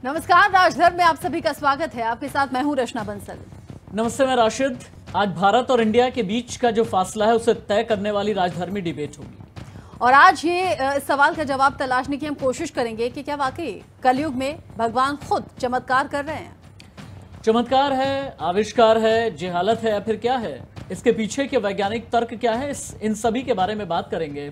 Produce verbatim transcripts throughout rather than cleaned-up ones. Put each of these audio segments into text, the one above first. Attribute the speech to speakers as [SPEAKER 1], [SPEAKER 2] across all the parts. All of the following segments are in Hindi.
[SPEAKER 1] नमस्कार, राजधर्म में आप सभी का स्वागत है। आपके साथ मैं हूं रचना बंसल।
[SPEAKER 2] नमस्ते, मैं राशिद। आज भारत और इंडिया के बीच का जो फासला है उसे तय करने वाली राजधर्मी डिबेट होगी
[SPEAKER 1] और आज ये सवाल का जवाब तलाशने की हम कोशिश करेंगे कि क्या वाकई कलयुग में भगवान खुद चमत्कार कर रहे हैं।
[SPEAKER 2] चमत्कार है, आविष्कार है, जेहालत है या फिर क्या है, इसके पीछे के वैज्ञानिक तर्क क्या है, इस इन सभी के बारे में बात करेंगे।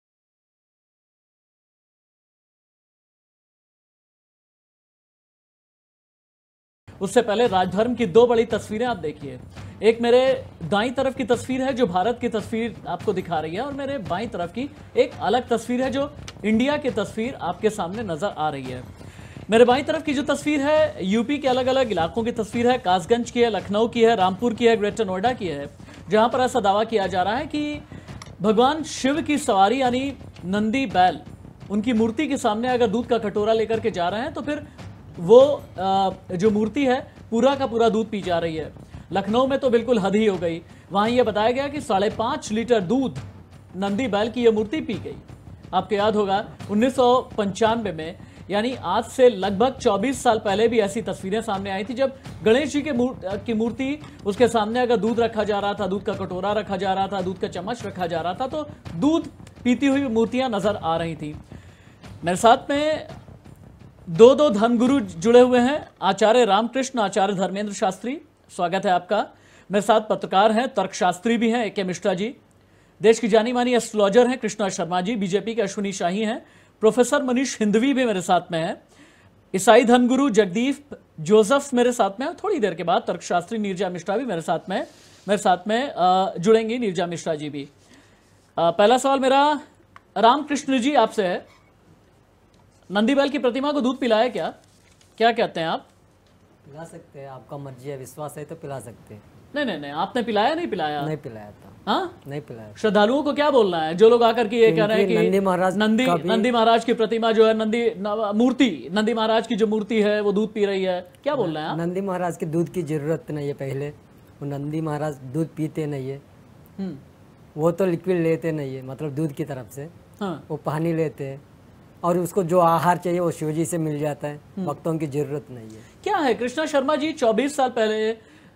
[SPEAKER 2] उससे पहले राजधर्म की दो बड़ी तस्वीरें आप देखिए। एक मेरे दाईं तरफ की तस्वीर है जो भारत की तस्वीर आपको दिखा रही है और मेरे बाईं तरफ की एक अलग तस्वीर है जो इंडिया की तस्वीर आपके सामने नजर आ रही है। मेरे बाईं तरफ की जो तस्वीर है यूपी के अलग अलग इलाकों की तस्वीर है। कासगंज की है, लखनऊ की है, रामपुर की है, ग्रेटर नोएडा की है, जहां पर ऐसा दावा किया जा रहा है कि भगवान शिव की सवारी यानी नंदी बैल, उनकी मूर्ति के सामने अगर दूध का कटोरा लेकर के जा रहे हैं तो फिर वो जो मूर्ति है पूरा का पूरा दूध पी जा रही है। लखनऊ में तो बिल्कुल हद ही हो गई। वहां यह बताया गया कि साढ़े पांच लीटर दूध नंदी बैल की यह मूर्ति पी गई। आपको याद होगा उन्नीस सौ पंचानवे में, यानी आज से लगभग चौबीस साल पहले भी ऐसी तस्वीरें सामने आई थी जब गणेश जी के मूर, की मूर्ति, उसके सामने अगर दूध रखा जा रहा था, दूध का कटोरा रखा जा रहा था, दूध का चम्मच रखा जा रहा था, तो दूध पीती हुई मूर्तियां नजर आ रही थी। मेरे साथ में दो दो धर्मगुरु जुड़े हुए हैं। आचार्य रामकृष्ण, आचार्य धर्मेंद्र शास्त्री, स्वागत है आपका। मेरे साथ पत्रकार हैं, तर्कशास्त्री भी हैं, ए के मिश्रा जी। देश की जानी मानी एस्ट्रोलॉजर हैं कृष्णा शर्मा जी। बीजेपी के अश्विनी शाही हैं। प्रोफेसर मनीष हिंदवी भी मेरे साथ में है। ईसाई धर्मगुरु जगदीप जोसेफ मेरे साथ में है। थोड़ी देर के बाद तर्कशास्त्री नीरजा मिश्रा भी मेरे साथ में मेरे साथ में जुड़ेंगी, नीरजा मिश्रा जी भी। पहला सवाल मेरा रामकृष्ण जी आपसे है। नंदी बैल की प्रतिमा को दूध पिलाया क्या? क्या कहते हैं आप?
[SPEAKER 3] पिला सकते हैं, आपका मर्जी है, विश्वास है तो पिला सकते हैं।
[SPEAKER 2] नहीं नहीं नहीं, आपने पिलाया नहीं पिलाया?
[SPEAKER 3] नहीं पिलाया था।
[SPEAKER 2] हाँ,
[SPEAKER 3] नहीं पिलाया।
[SPEAKER 2] श्रद्धालुओं को क्या बोलना है जो लोग आकर के ये कह रहे हैं कि
[SPEAKER 3] नंदी महाराज
[SPEAKER 2] नंदी नंदी महाराज की प्रतिमा जो है, नंदी मूर्ति, नंदी महाराज की जो मूर्ति है वो दूध पी रही है, क्या बोलना है आप?
[SPEAKER 3] नंदी महाराज के दूध की जरूरत नहीं है। पहले वो नंदी महाराज दूध पीते नहीं है, वो तो लिक्विड लेते नहीं है, मतलब दूध की तरफ से। हाँ। वो पानी लेते हैं और उसको जो आहार चाहिए वो शिवजी से मिल जाता है, भक्तों की जरूरत नहीं है।
[SPEAKER 2] क्या है कृष्णा शर्मा जी, चौबीस साल पहले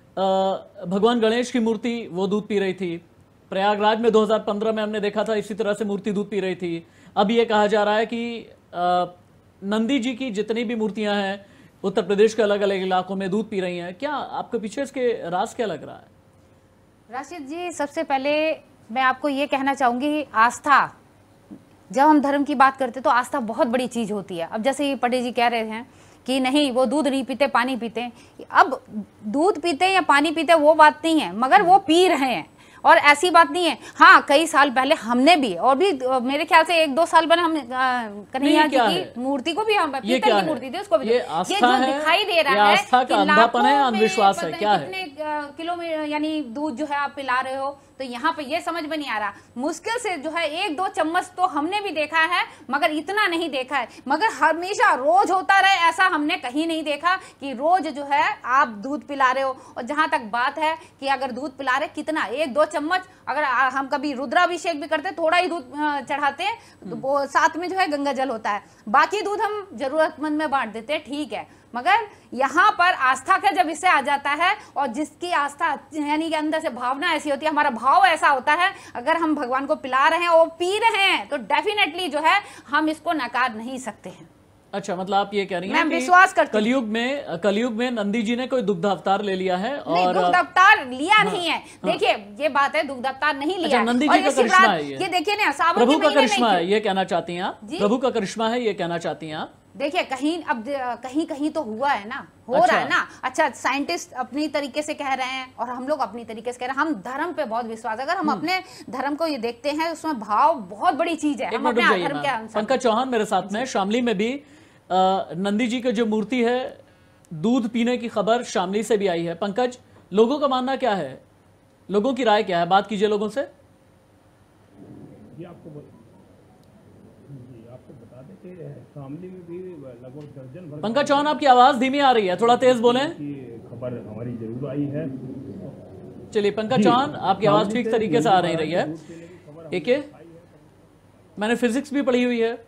[SPEAKER 2] भगवान गणेश की मूर्ति वो दूध पी रही थी। प्रयागराज में दो हज़ार पंद्रह में हमने देखा था इसी तरह से मूर्ति दूध पी रही थी। अब ये कहा जा रहा है कि आ, नंदी जी की जितनी भी मूर्तियां हैं उत्तर प्रदेश के अलग अलग इलाकों में दूध पी रही हैं। क्या आपके पीछे इसके राज क्या लग रहा है?
[SPEAKER 4] राशिद जी, सबसे पहले मैं आपको ये कहना चाहूंगी, आस्था, जब हम धर्म की बात करते तो आस्था बहुत बड़ी चीज होती है। अब जैसे ये पटेल जी कह रहे हैं कि नहीं वो दूध नहीं पीते, पानी पीते हैं। अब दूध पीते हैं या पानी पीते हैं वो बात नहीं है, मगर वो पी रहे हैं और ऐसी बात नहीं है। हाँ, कई साल पहले हमने भी, और भी मेरे ख्याल से एक दो साल पहले हम कन्हैया जी की मूर्ति को भी, हम पीतल की मूर्ति थी उसको भी, ये जो दिखाई दे रहा है कि लाखों में
[SPEAKER 2] अंधविश्वास है, क्या है?
[SPEAKER 4] कितने किलो में यानी दूध जो है आप पिला रहे हो, तो यहाँ पे ये समझ में नहीं आ रहा। मुश्किल से जो है एक दो चम्मच तो हमने भी देखा है, मगर इतना नहीं देखा है। मगर हमेशा रोज होता रहे ऐसा हमने कहीं नहीं देखा कि रोज जो है आप दूध पिला रहे हो। और जहां तक बात है कि अगर दूध पिला रहे कितना, एक दो चम्मच, अगर हम कभी रुद्राभिषेक भी करते थोड़ा ही दूध चढ़ाते हैं तो वो साथ में जो है गंगा जल होता है, बाकी दूध हम जरूरतमंद में बांट देते हैं, ठीक है। मगर यहाँ पर आस्था का जब इससे आ जाता है, और जिसकी आस्था यानी कि अंदर से भावना ऐसी होती है, हमारा भाव ऐसा होता है, अगर हम भगवान को पिला रहे हैं और पी रहे हैं तो डेफिनेटली जो है हम इसको नकार नहीं सकते हैं।
[SPEAKER 2] अच्छा, मतलब आप ये कह रही हैं
[SPEAKER 4] मैं विश्वास करती हूं
[SPEAKER 2] कलयुग में कलयुग में नंदी जी ने कोई दुग्ध अवतार ले लिया है। और
[SPEAKER 4] दुग्ध अवतार लिया हाँ, नहीं है। देखिए ये बात है, दुग्ध अवतार नहीं लिया।
[SPEAKER 2] अच्छा, नंदी जी का करिश्मा है ये,
[SPEAKER 4] ये देखिए ना, सावन
[SPEAKER 2] प्रभु का करिश्मा है, ये कहना चाहती हैं आप? प्रभु का करिश्मा है ये कहना चाहती हैं आप?
[SPEAKER 4] देखिए कहीं अब कहीं कहीं तो हुआ है ना, हो अच्छा। रहा है ना। अच्छा, साइंटिस्ट अपनी तरीके से कह रहे हैं और हम लोग अपनी तरीके से कह रहे हैं। हम धर्म पे बहुत विश्वास, अगर हम अपने धर्म को ये देखते हैं उसमें भाव बहुत बड़ी चीज है। हम अपने धर्म के अनुसार।
[SPEAKER 2] पंकज चौहान मेरे साथ में, शामली में भी आ, नंदी जी की जो मूर्ति है दूध पीने की खबर शामली से भी आई है। पंकज, लोगों का मानना क्या है, लोगों की राय क्या है? बात कीजिए लोगों से।
[SPEAKER 5] ये आपको आपको बता दें कि शामली में भी लगभग दर्जन भर।
[SPEAKER 2] पंकज चौहान, आपकी आवाज धीमी आ रही है, थोड़ा तेज बोलें।
[SPEAKER 5] खबर हमारी जरूर आई है।
[SPEAKER 2] चलिए पंकज चौहान, आपकी आवाज ठीक तरीके से आ नहीं रही है। एक मैंने फिजिक्स भी पढ़ी हुई है,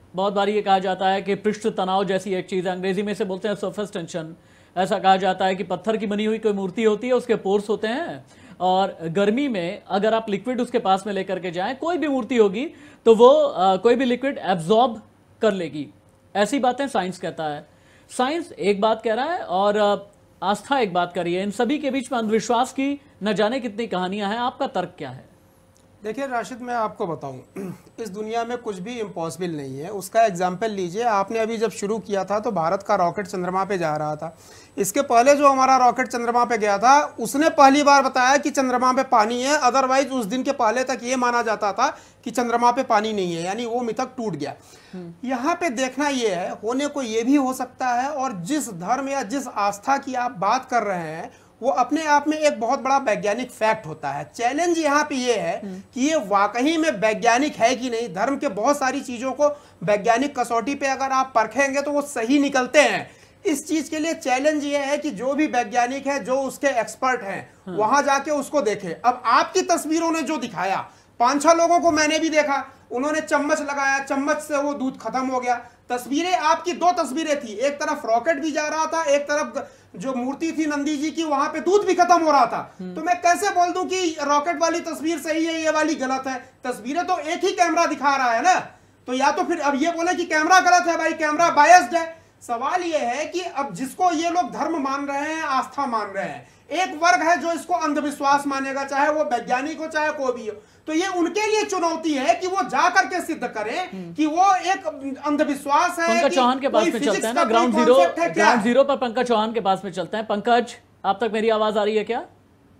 [SPEAKER 2] बहुत बार ये कहा जाता है कि पृष्ठ तनाव जैसी एक चीज़ है, अंग्रेजी में से बोलते हैं सरफेस टेंशन। ऐसा कहा जाता है कि पत्थर की बनी हुई कोई मूर्ति होती है, उसके पोर्स होते हैं, और गर्मी में अगर आप लिक्विड उसके पास में लेकर के जाएं, कोई भी मूर्ति होगी तो वो आ, कोई भी लिक्विड एब्जॉर्ब कर लेगी। ऐसी बातें साइंस कहता है। साइंस एक बात कह रहा है और आ, आस्था एक बात कर रही है। इन सभी के बीच में अंधविश्वास की न जाने कितनी कहानियां हैं। आपका तर्क क्या है?
[SPEAKER 6] देखिए राशिद, मैं आपको बताऊं, इस दुनिया में कुछ भी इम्पॉसिबल नहीं है। उसका एग्जाम्पल लीजिए, आपने अभी जब शुरू किया था तो भारत का रॉकेट चंद्रमा पे जा रहा था। इसके पहले जो हमारा रॉकेट चंद्रमा पे गया था, उसने पहली बार बताया कि चंद्रमा पे पानी है। अदरवाइज उस दिन के पहले तक ये माना जाता था कि चंद्रमा पे पानी नहीं है, यानी वो मिथक टूट गया। यहाँ पे देखना ये है, होने को ये भी हो सकता है, और जिस धर्म या जिस आस्था की आप बात कर रहे हैं वो अपने आप में एक बहुत बड़ा वैज्ञानिक फैक्ट होता है। चैलेंज यहाँ पे ये है कि ये वाकई में वैज्ञानिक है कि नहीं। धर्म के बहुत सारी चीजों को वैज्ञानिक कसौटी पे अगर आप परखेंगे तो वो सही निकलते हैं। इस चीज के लिए चैलेंज ये है कि जो भी वैज्ञानिक है, जो उसके एक्सपर्ट हैं, वहां जाके उसको देखे। अब आपकी तस्वीरों ने जो दिखाया, पांच छह लोगों को मैंने भी देखा, उन्होंने चम्मच लगाया, चम्मच से वो दूध खत्म हो गया। तस्वीरें आपकी दो तस्वीरें थी, एक तरफ रॉकेट भी जा रहा था, एक तरफ जो मूर्ति थी नंदी जी की, वहां पे दूध भी खत्म हो रहा था। तो मैं कैसे बोल दूं कि रॉकेट वाली तस्वीर सही है, ये वाली गलत है? तस्वीरें तो एक ही कैमरा दिखा रहा है ना। तो या तो फिर अब ये बोले कि कैमरा गलत है, भाई कैमरा बायस्ड है। सवाल ये है कि अब जिसको ये लोग धर्म मान रहे हैं, आस्था मान रहे हैं, एक वर्ग है जो इसको अंधविश्वास मानेगा, चाहे वो वैज्ञानिक हो चाहे कोई भी हो। तो ये उनके लिए चुनौती है कि वो जा करके सिद्ध करें कि वो एक अंधविश्वास है।
[SPEAKER 2] पंकज चौहान के पास में चलते हैं ना, ग्राउंड जीरो ग्राउंड जीरो पर पंकज चौहान के पास में चलते हैं। पंकज, आप तक मेरी आवाज आ रही है क्या?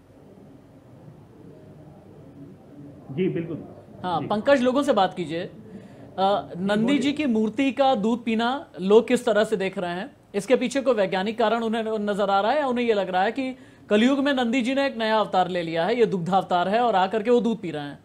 [SPEAKER 5] जी बिल्कुल।
[SPEAKER 2] हाँ पंकज, लोगों से बात कीजिए। नंदी जी की मूर्ति का दूध पीना लोग किस तरह से देख रहे हैं? इसके पीछे कोई वैज्ञानिक कारण उन्हें नजर आ रहा है, या उन्हें यह लग रहा है कि कलयुग में नंदी जी ने एक नया अवतार ले लिया है, ये दुग्ध अवतार है, और आकर के वो दूध पी रहे हैं?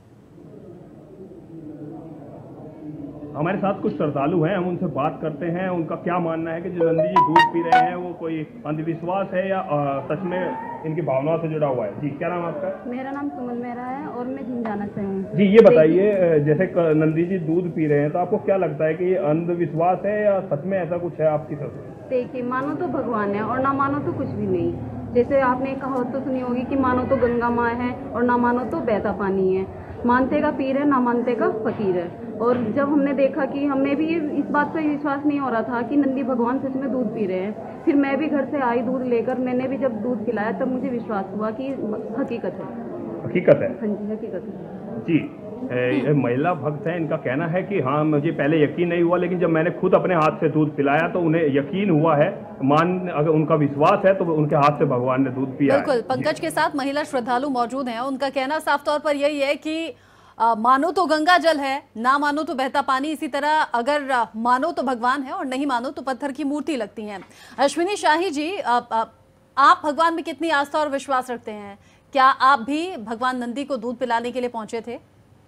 [SPEAKER 5] हमारे साथ कुछ श्रद्धालु हैं, हम उनसे बात करते हैं, उनका क्या मानना है कि जो नंदी जी दूध पी रहे हैं वो कोई अंधविश्वास है या सच में इनकी भावनाओं से जुड़ा हुआ है। जी, क्या नाम आपका?
[SPEAKER 7] मेरा नाम सुमन मेहरा है और मैं झिंझाना से हूँ।
[SPEAKER 5] जी, ये बताइए, जैसे नंदी जी दूध पी रहे हैं तो आपको क्या लगता है कि ये अंधविश्वास है या सच में ऐसा कुछ है आपकी तरफ से?
[SPEAKER 7] देखिए, मानो तो भगवान है और ना मानो तो कुछ भी नहीं। जैसे आपने कहावत तो सुनी होगी कि मानो तो गंगा माँ है और ना मानो तो बहता पानी है। मानते का पीर है, ना मानते का फकीर है। और जब हमने देखा कि हमें भी इस बात पर विश्वास नहीं हो रहा था कि नंदी भगवान सच में दूध पी रहे हैं, फिर मैं भी घर से आई दूध लेकर, मैंने भी जब दूध पिलाया तब मुझे विश्वास हुआ कि हकीकत है।
[SPEAKER 5] हकीकत है?
[SPEAKER 7] हाँ जी, हकीकत है
[SPEAKER 5] जी। ए, महिला भक्त है, इनका कहना है कि हाँ मुझे पहले यकीन नहीं हुआ, लेकिन जब मैंने खुद अपने हाथ से दूध पिलाया तो उन्हें यकीन हुआ है। मान अगर उनका विश्वास है तो उनके हाथ से भगवान ने दूध पिया।
[SPEAKER 1] बिल्कुल, पंकज के साथ महिला श्रद्धालु मौजूद हैं। उनका कहना साफ तौर पर यही है कि आ, मानो तो गंगा जल है, ना मानो तो बहता पानी। इसी तरह अगर आ, मानो तो भगवान है और नहीं मानो तो पत्थर की मूर्ति लगती हैं। अश्विनी शाही जी, आ, आ, आप भगवान में कितनी आस्था और विश्वास रखते हैं? क्या आप भी भगवान नंदी को दूध पिलाने के लिए पहुंचे थे?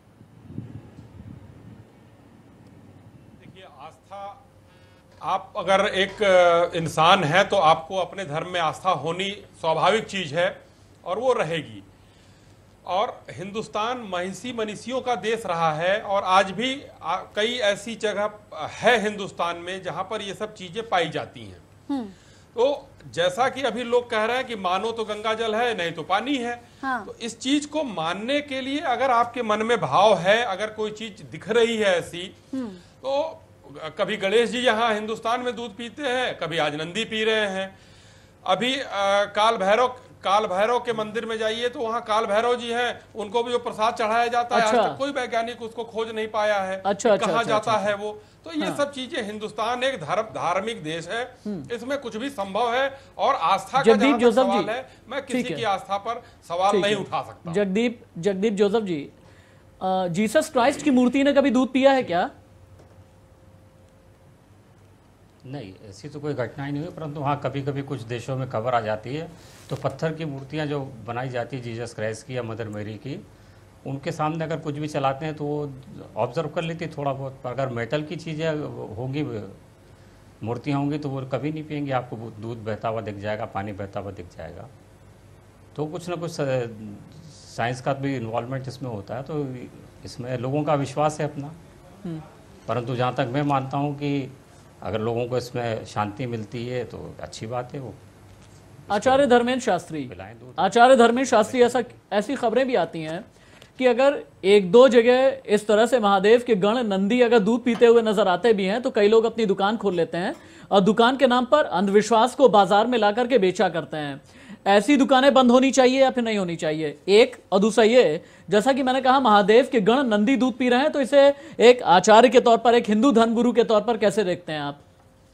[SPEAKER 8] देखिए, आस्था, आप अगर एक इंसान है तो आपको अपने धर्म में आस्था होनी स्वाभाविक चीज है और वो रहेगी। और हिंदुस्तान महिषी मनीषियों का देश रहा है और आज भी कई ऐसी जगह है हिंदुस्तान में जहां पर ये सब चीजें पाई जाती हैं। तो जैसा कि अभी लोग कह रहे हैं कि मानो तो गंगा जल है, नहीं तो पानी है। हाँ। तो इस चीज को मानने के लिए अगर आपके मन में भाव है, अगर कोई चीज दिख रही है ऐसी, तो कभी गणेश जी यहाँ हिंदुस्तान में दूध पीते हैं, कभी आज नंदी पी रहे हैं। अभी आ, काल भैरव काल भैरव के मंदिर में जाइए तो वहाँ काल भैरव जी हैं, उनको भी जो प्रसाद चढ़ाया जाता है,
[SPEAKER 2] अच्छा।
[SPEAKER 8] आज तक कोई वैज्ञानिक उसको खोज नहीं पाया है।
[SPEAKER 2] अच्छा, अच्छा,
[SPEAKER 8] कहाँ
[SPEAKER 2] अच्छा,
[SPEAKER 8] जाता
[SPEAKER 2] अच्छा,
[SPEAKER 8] है वो। तो ये हाँ। सब चीजें, हिंदुस्तान एक धर्म धार्मिक देश है, इसमें कुछ भी संभव है। और आस्था का जहां तक सवाल है, मैं किसी की आस्था पर सवाल नहीं उठा सकता।
[SPEAKER 2] Jagdeep Jagdeep Joseph ji, Jesus Christ की मूर्ति ने कभी दूध पिया है क्या?
[SPEAKER 9] नहीं, ऐसी तो कोई घटना ही नहीं हुई, परंतु हाँ कभी कभी कुछ देशों में खबर आ जाती है तो पत्थर की मूर्तियाँ जो बनाई जाती है जीसस क्राइस्ट की या मदर मेरी की, उनके सामने अगर कुछ भी चलाते हैं तो वो ऑब्जर्व कर लेती है थोड़ा बहुत। पर अगर मेटल की चीज़ें होंगी, मूर्तियाँ होंगी, तो वो कभी नहीं पिएंगे। आपको दूध बहता हुआ दिख जाएगा, पानी बहता हुआ दिख जाएगा। तो कुछ ना कुछ साइंस का भी इन्वॉल्वमेंट इसमें होता है, तो इसमें लोगों का विश्वास है अपना। परंतु जहाँ तक मैं मानता हूँ कि अगर लोगों को इसमें शांति मिलती है तो अच्छी बात है। वो
[SPEAKER 2] आचार्य धर्मेंद्र शास्त्री आचार्य धर्मेंद्र शास्त्री ऐसा ऐसी खबरें भी आती हैं कि अगर एक दो जगह इस तरह से महादेव के गण नंदी अगर दूध पीते हुए नजर आते भी हैं तो कई लोग अपनी दुकान खोल लेते हैं और दुकान के नाम पर अंधविश्वास को बाजार में ला करके बेचा करते हैं। ऐसी दुकानें बंद होनी चाहिए या फिर नहीं होनी चाहिए, एक। और दूसरा ये, जैसा कि मैंने कहा महादेव के गण नंदी दूध पी रहे हैं, तो इसे एक आचार्य के तौर पर, एक हिंदू धर्मगुरु के तौर पर कैसे देखते हैं आप?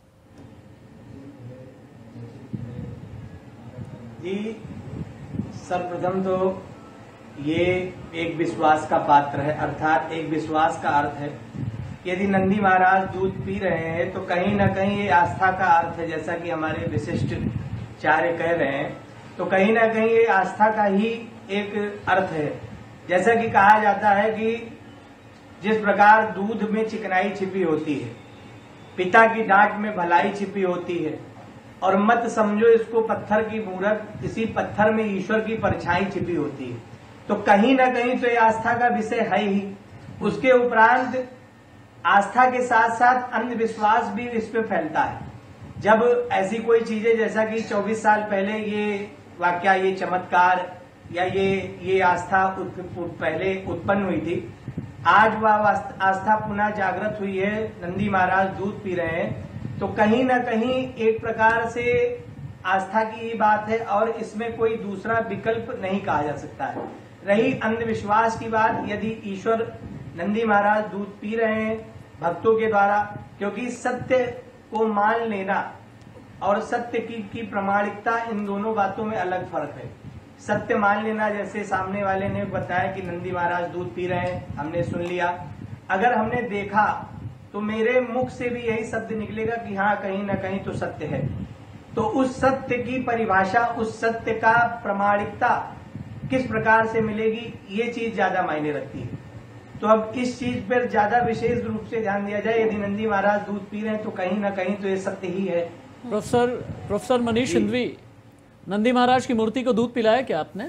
[SPEAKER 10] जी, सर्वप्रथम तो ये एक विश्वास का पात्र है, अर्थात एक विश्वास का अर्थ है। यदि नंदी महाराज दूध पी रहे हैं तो कहीं ना कहीं ये आस्था का अर्थ है, जैसा कि हमारे विशिष्ट चार्य कह रहे हैं, तो कहीं ना कहीं ये आस्था का ही एक अर्थ है। जैसा कि कहा जाता है कि जिस प्रकार दूध में चिकनाई छिपी होती है, पिता की डांट में भलाई छिपी होती है, और मत समझो इसको पत्थर की मूरत, इसी पत्थर में ईश्वर की परछाई छिपी होती है, तो कहीं ना कहीं तो ये आस्था का विषय है ही। उसके उपरांत आस्था के साथ साथ अंधविश्वास भी इस पे फैलता है। जब ऐसी कोई चीजें, जैसा कि चौबीस साल पहले ये वाकया, ये चमत्कार या ये ये आस्था उत, उत, पहले उत्पन्न हुई थी, आज वह आस्था पुनः जागृत हुई है, नंदी महाराज दूध पी रहे हैं, तो कहीं ना कहीं एक प्रकार से आस्था की ही बात है और इसमें कोई दूसरा विकल्प नहीं कहा जा सकता है। रही अंधविश्वास की बात, यदि ईश्वर नंदी महाराज दूध पी रहे हैं भक्तों के द्वारा, क्योंकि सत्य को मान लेना और सत्य की की प्रामाणिकता, इन दोनों बातों में अलग फर्क है। सत्य मान लेना, जैसे सामने वाले ने बताया कि नंदी महाराज दूध पी रहे हैं, हमने सुन लिया, अगर हमने देखा तो मेरे मुख से भी यही शब्द निकलेगा कि हाँ कहीं ना कहीं तो सत्य है। तो उस सत्य की परिभाषा, उस सत्य का प्रामाणिकता किस प्रकार से मिलेगी, ये चीज ज्यादा मायने रखती है। तो अब इस चीज पर ज्यादा विशेष रूप से ध्यान दिया जाए। यदि नंदी महाराज दूध पी रहे हैं तो कहीं ना कहीं तो ये सत्य ही है।
[SPEAKER 2] प्रोफेसर प्रोफेसर मनीष हिंदवी, नंदी महाराज की मूर्ति को दूध पिलाया क्या आपने?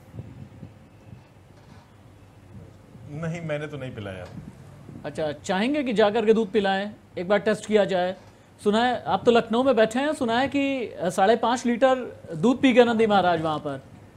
[SPEAKER 11] नहीं, मैंने तो नहीं पिलाया।
[SPEAKER 2] अच्छा, चाहेंगे कि जाकर के दूध पिलाएं, एक बार टेस्ट किया जाए? सुना है आप तो लखनऊ में बैठे हैं, सुना है कि साढ़े पांच लीटर दूध पी गए नंदी महाराज वहां पर।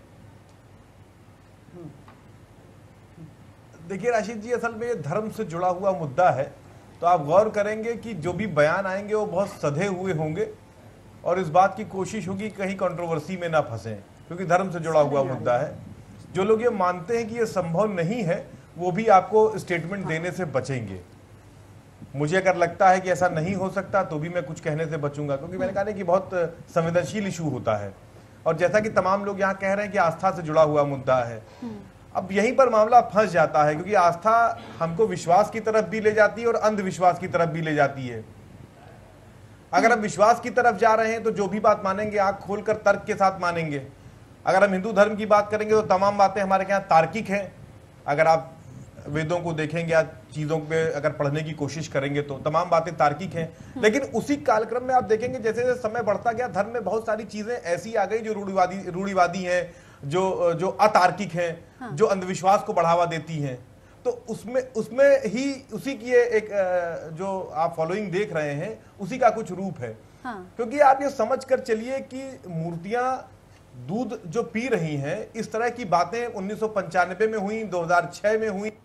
[SPEAKER 11] देखिए राशिद जी, असल में ये धर्म से जुड़ा हुआ मुद्दा है, तो आप गौर करेंगे कि जो भी बयान आएंगे वो बहुत सधे हुए होंगे और इस बात की कोशिश होगी कहीं कंट्रोवर्सी में ना फंसे, क्योंकि धर्म से जुड़ा हुआ मुद्दा है। जो लोग ये मानते हैं कि ये संभव नहीं है, वो भी आपको स्टेटमेंट देने से बचेंगे। मुझे अगर लगता है कि ऐसा नहीं हो सकता तो भी मैं कुछ कहने से बचूंगा, क्योंकि मैंने कहा नहीं कि बहुत संवेदनशील इशू होता है, और जैसा कि तमाम लोग यहाँ कह रहे हैं कि आस्था से जुड़ा हुआ मुद्दा है, अब यहीं पर मामला फंस जाता है, क्योंकि आस्था हमको विश्वास की तरफ भी ले जाती है और अंधविश्वास की तरफ भी ले जाती है। अगर हम विश्वास की तरफ जा रहे हैं तो जो भी बात मानेंगे आंख खोलकर तर्क के साथ मानेंगे। अगर हम हिंदू धर्म की बात करेंगे तो तमाम बातें हमारे यहाँ तार्किक हैं। अगर आप वेदों को देखेंगे या चीजों पे अगर पढ़ने की कोशिश करेंगे तो तमाम बातें तार्किक हैं। लेकिन उसी कालक्रम में आप देखेंगे जैसे जैसे समय बढ़ता गया, धर्म में बहुत सारी चीजें ऐसी आ गई जो रूढ़िवादी रूढ़िवादी हैं, जो जो अतार्किक हैं, हाँ। जो अंधविश्वास को बढ़ावा देती हैं। तो उसमें उसमें ही उसी की एक जो आप फॉलोइंग देख रहे हैं उसी का कुछ रूप है। हाँ। क्योंकि आप ये समझ कर चलिए कि मूर्तियां दूध जो पी रही हैं, इस तरह की बातें उन्नीस सौ पंचानवे में हुई, दो हज़ार छह में हुई,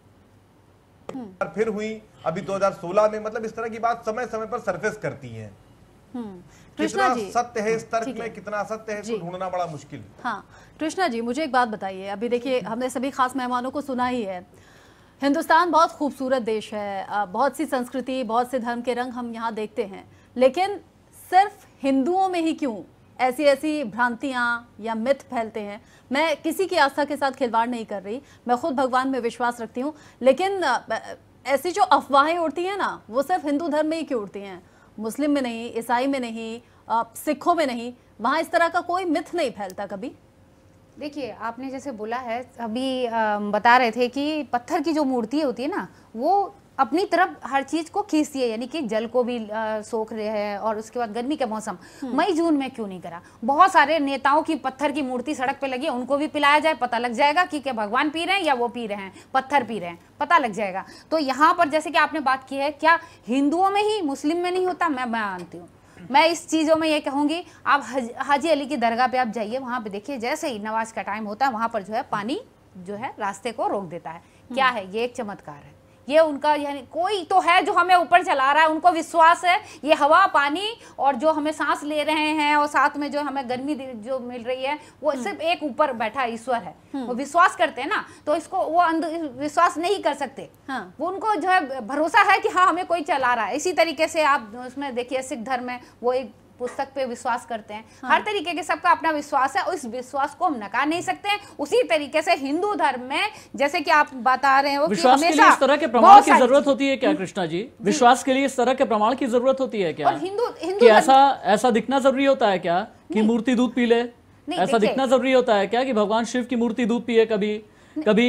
[SPEAKER 11] फिर हुई अभी दो हज़ार सोलह में। मतलब इस तरह की बात समय समय पर सरफेस करती हैं। कितना सत्य है इस तर्क में, कितना सत्य है इसको ढूंढना बड़ा मुश्किल है।
[SPEAKER 1] हाँ कृष्णा जी, मुझे एक बात बताइए। अभी देखिए, हमने सभी खास मेहमानों को सुना ही है, हिंदुस्तान बहुत खूबसूरत देश है, बहुत सी संस्कृति, बहुत से धर्म के रंग हम यहाँ देखते हैं, लेकिन सिर्फ हिंदुओं में ही क्यों ऐसी ऐसी भ्रांतियाँ या मिथ फैलते हैं? मैं किसी की आस्था के साथ खिलवाड़ नहीं कर रही, मैं खुद भगवान में विश्वास रखती हूँ, लेकिन ऐसी जो अफवाहें उड़ती हैं ना, वो सिर्फ हिंदू धर्म में ही क्यों उड़ती हैं? मुस्लिम में नहीं, ईसाई में नहीं, सिखों में नहीं, वहाँ इस तरह का कोई मिथ नहीं फैलता कभी?
[SPEAKER 4] देखिए, आपने जैसे बोला है, अभी आ, बता रहे थे कि पत्थर की जो मूर्ति होती है ना, वो अपनी तरफ हर चीज को खींचती है, यानी कि जल को भी सोख रहे हैं। और उसके बाद गर्मी का मौसम मई जून में क्यों नहीं करा? बहुत सारे नेताओं की पत्थर की मूर्ति सड़क पे लगी है, उनको भी पिलाया जाए, पता लग जाएगा कि क्या भगवान पी रहे हैं या वो पी रहे हैं, पत्थर पी रहे हैं, पता लग जाएगा। तो यहाँ पर जैसे कि आपने बात की है, क्या हिंदुओं में ही मुस्लिम में नहीं होता? मैं मानती हूँ। मैं इस चीज़ों में ये कहूँगी, आप हज, हाजी अली की दरगाह पे आप जाइए, वहाँ पे देखिए जैसे ही नमाज का टाइम होता है वहाँ पर जो है पानी जो है रास्ते को रोक देता है। क्या है ये? एक चमत्कार है ये उनका, यानी कोई तो है जो हमें ऊपर चला रहा है, उनको विश्वास है ये हवा पानी और जो हमें सांस ले रहे हैं और साथ में जो हमें गर्मी जो मिल रही है वो सिर्फ एक ऊपर बैठा ईश्वर है। वो विश्वास करते हैं ना, तो इसको वो विश्वास नहीं कर सकते। हाँ। वो उनको जो है भरोसा है कि हाँ हमें कोई चला रहा है। इसी तरीके से आप उसमें देखिए सिख धर्म में वो एक पुस्तक पे विश्वास करते हैं। हाँ। हर तरीके के सबका अपना विश्वास है, उस विश्वास को हम नकार नहीं सकते हैं। उसी तरीके से हिंदू धर्म में जैसे कि आप बता रहे हो,
[SPEAKER 2] विश्वास के लिए इस तरह के प्रमाण की जरूरत होती है क्या कृष्णा जी? विश्वास के लिए इस तरह के प्रमाण की जरूरत होती है क्या?
[SPEAKER 4] और हिंदू हिंदू
[SPEAKER 2] ऐसा ऐसा दिखना जरूरी होता है क्या कि मूर्ति दूध पी ले? ऐसा दिखना जरूरी होता है क्या कि भगवान शिव की मूर्ति दूध पिए, कभी कभी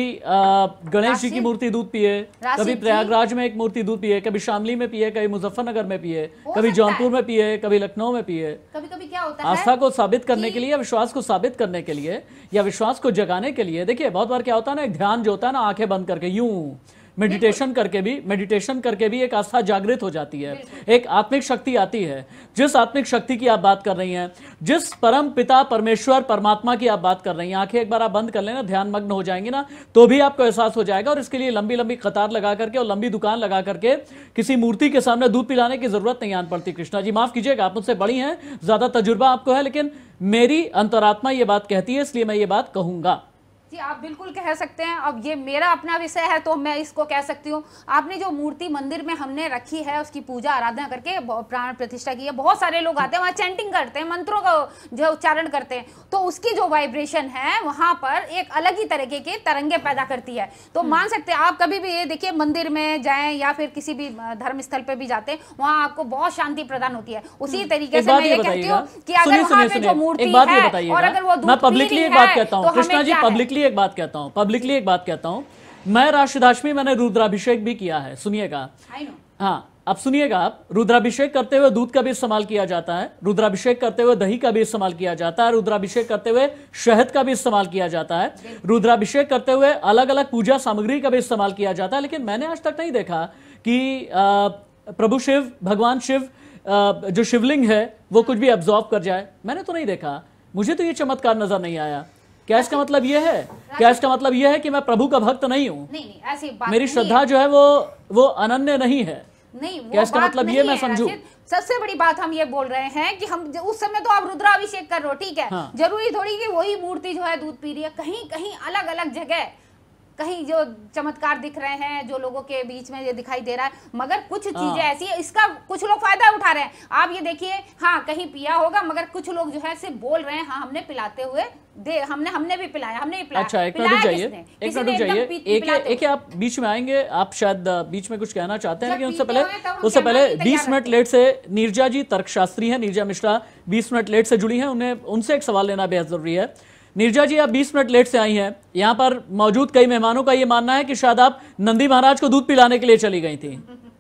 [SPEAKER 2] गणेश जी की मूर्ति दूध पिए, कभी प्रयागराज में एक मूर्ति दूध पिए, कभी शामली में पिए, कभी मुजफ्फरनगर में पिए, कभी जौनपुर में पिए, कभी लखनऊ में पिए?
[SPEAKER 4] कभी कभी क्या होता है,
[SPEAKER 2] आस्था को साबित करने के लिए या विश्वास को साबित करने के लिए या विश्वास को जगाने के लिए, देखिए बहुत बार क्या होता है ना, एक ध्यान जो होता है ना आंखें बंद करके यूं मेडिटेशन करके भी मेडिटेशन करके भी एक आस्था जागृत हो जाती है, एक आत्मिक शक्ति आती है। जिस आत्मिक शक्ति की आप बात कर रही हैं, जिस परम पिता परमेश्वर परमात्मा की आप बात कर रही हैं, आंखें एक बार आप बंद कर लेना, ध्यान मग्न हो जाएंगे ना, तो भी आपको एहसास हो जाएगा। और इसके लिए लंबी लंबी कतार लगा करके और लंबी दुकान लगा करके किसी मूर्ति के सामने दूध पिलाने की जरूरत नहीं आन पड़ती। कृष्णा जी माफ कीजिएगा, आप मुझसे बड़ी हैं, ज्यादा तजुर्बा आपको है, लेकिन मेरी अंतरात्मा ये बात कहती है, इसलिए मैं ये बात कहूंगा।
[SPEAKER 4] जी आप बिल्कुल कह सकते हैं। अब ये मेरा अपना विषय है तो मैं इसको कह सकती हूँ। आपने जो मूर्ति मंदिर में हमने रखी है उसकी पूजा आराधना करके प्राण प्रतिष्ठा की है, बहुत सारे लोग आते हैं वहाँ चैंटिंग करते हैं, मंत्रों का जो उच्चारण करते हैं, तो उसकी जो वाइब्रेशन है वहाँ पर एक अलग ही तरीके की तरंगे पैदा करती है। तो मान सकते हैं आप कभी भी ये देखिए मंदिर में जाएं या फिर किसी भी धर्म स्थल पे भी जाते हैं, वहाँ आपको बहुत शांति प्रदान होती है। उसी तरीके से मैं ये कहती हूँ कि अगर वहाँ पे जो मूर्ति है और अगर वो
[SPEAKER 2] मैं पब्लिकली एक बात कहता हूँ कृष्णा जी, पब्लिकली एक बात कहता हूं पब्लिकली एक बात कहता हूं मैं राष्ट्रदाशमी मैंने रुद्राभिषेक भी किया है, सुनिएगा। हाँ अब सुनिएगा आप, रुद्राभिषेक करते हुए दूध का भी इस्तेमाल किया जाता है, रुद्राभिषेक करते हुए दही का भी इस्तेमाल किया जाता है, रुद्राभिषेक करते हुए शहद का भी इस्तेमाल किया जाता है, रुद्राभिषेक करते हुए अलग अलग पूजा सामग्री का भी इस्तेमाल किया जाता है। लेकिन मैंने आज तक नहीं देखा कि आ, प्रभु शिव भगवान शिव आ, जो शिवलिंग है वो कुछ भी एब्जॉर्ब कर जाए, मैंने तो नहीं देखा। मुझे तो ये चमत्कार नजर नहीं आया। क्या इसका मतलब ये है क्या इसका मतलब ये है कि मैं प्रभु का भक्त नहीं हूँ?
[SPEAKER 4] नहीं नहीं ऐसी बात
[SPEAKER 2] मेरी श्रद्धा जो है वो वो अनन्य नहीं है।
[SPEAKER 4] नहीं
[SPEAKER 2] क्या इसका मतलब ये मैं समझूं?
[SPEAKER 4] सबसे बड़ी बात हम ये बोल रहे हैं कि हम उस समय तो आप रुद्राभिषेक कर रहे हो, ठीक है। हाँ। जरूरी थोड़ी कि वही मूर्ति जो है दूध पी रही है। कहीं कहीं अलग अलग जगह कहीं जो चमत्कार दिख रहे हैं, जो लोगों के बीच में ये दिखाई दे रहा है, मगर कुछ चीजें ऐसी है इसका कुछ लोग फायदा उठा रहे हैं। आप ये देखिए, हाँ कहीं पिया होगा मगर कुछ लोग जो है सिर्फ बोल रहे हैं हाँ हमने पिलाते हुए दे हमने हमने भी पिलाया हमने भी पिलाया।
[SPEAKER 2] अच्छा एक मिनट रुक जाइए एक मिनट रुक जाइए एक एक आप बीच में आएंगे, आप शायद बीच में कुछ कहना चाहते हैं, लेकिन उससे पहले उससे पहले बीस मिनट लेट से नीरजा जी तर्कशास्त्री हैं, नीरजा मिश्रा बीस मिनट लेट से जुड़ी हैं, उन्हें उनसे एक सवाल लेना बेहद जरूरी है। नीरजा जी आप बीस मिनट लेट से आई हैं, यहाँ पर मौजूद कई मेहमानों का ये मानना है कि शायद आप नंदी महाराज को दूध पिलाने के लिए चली गई थी।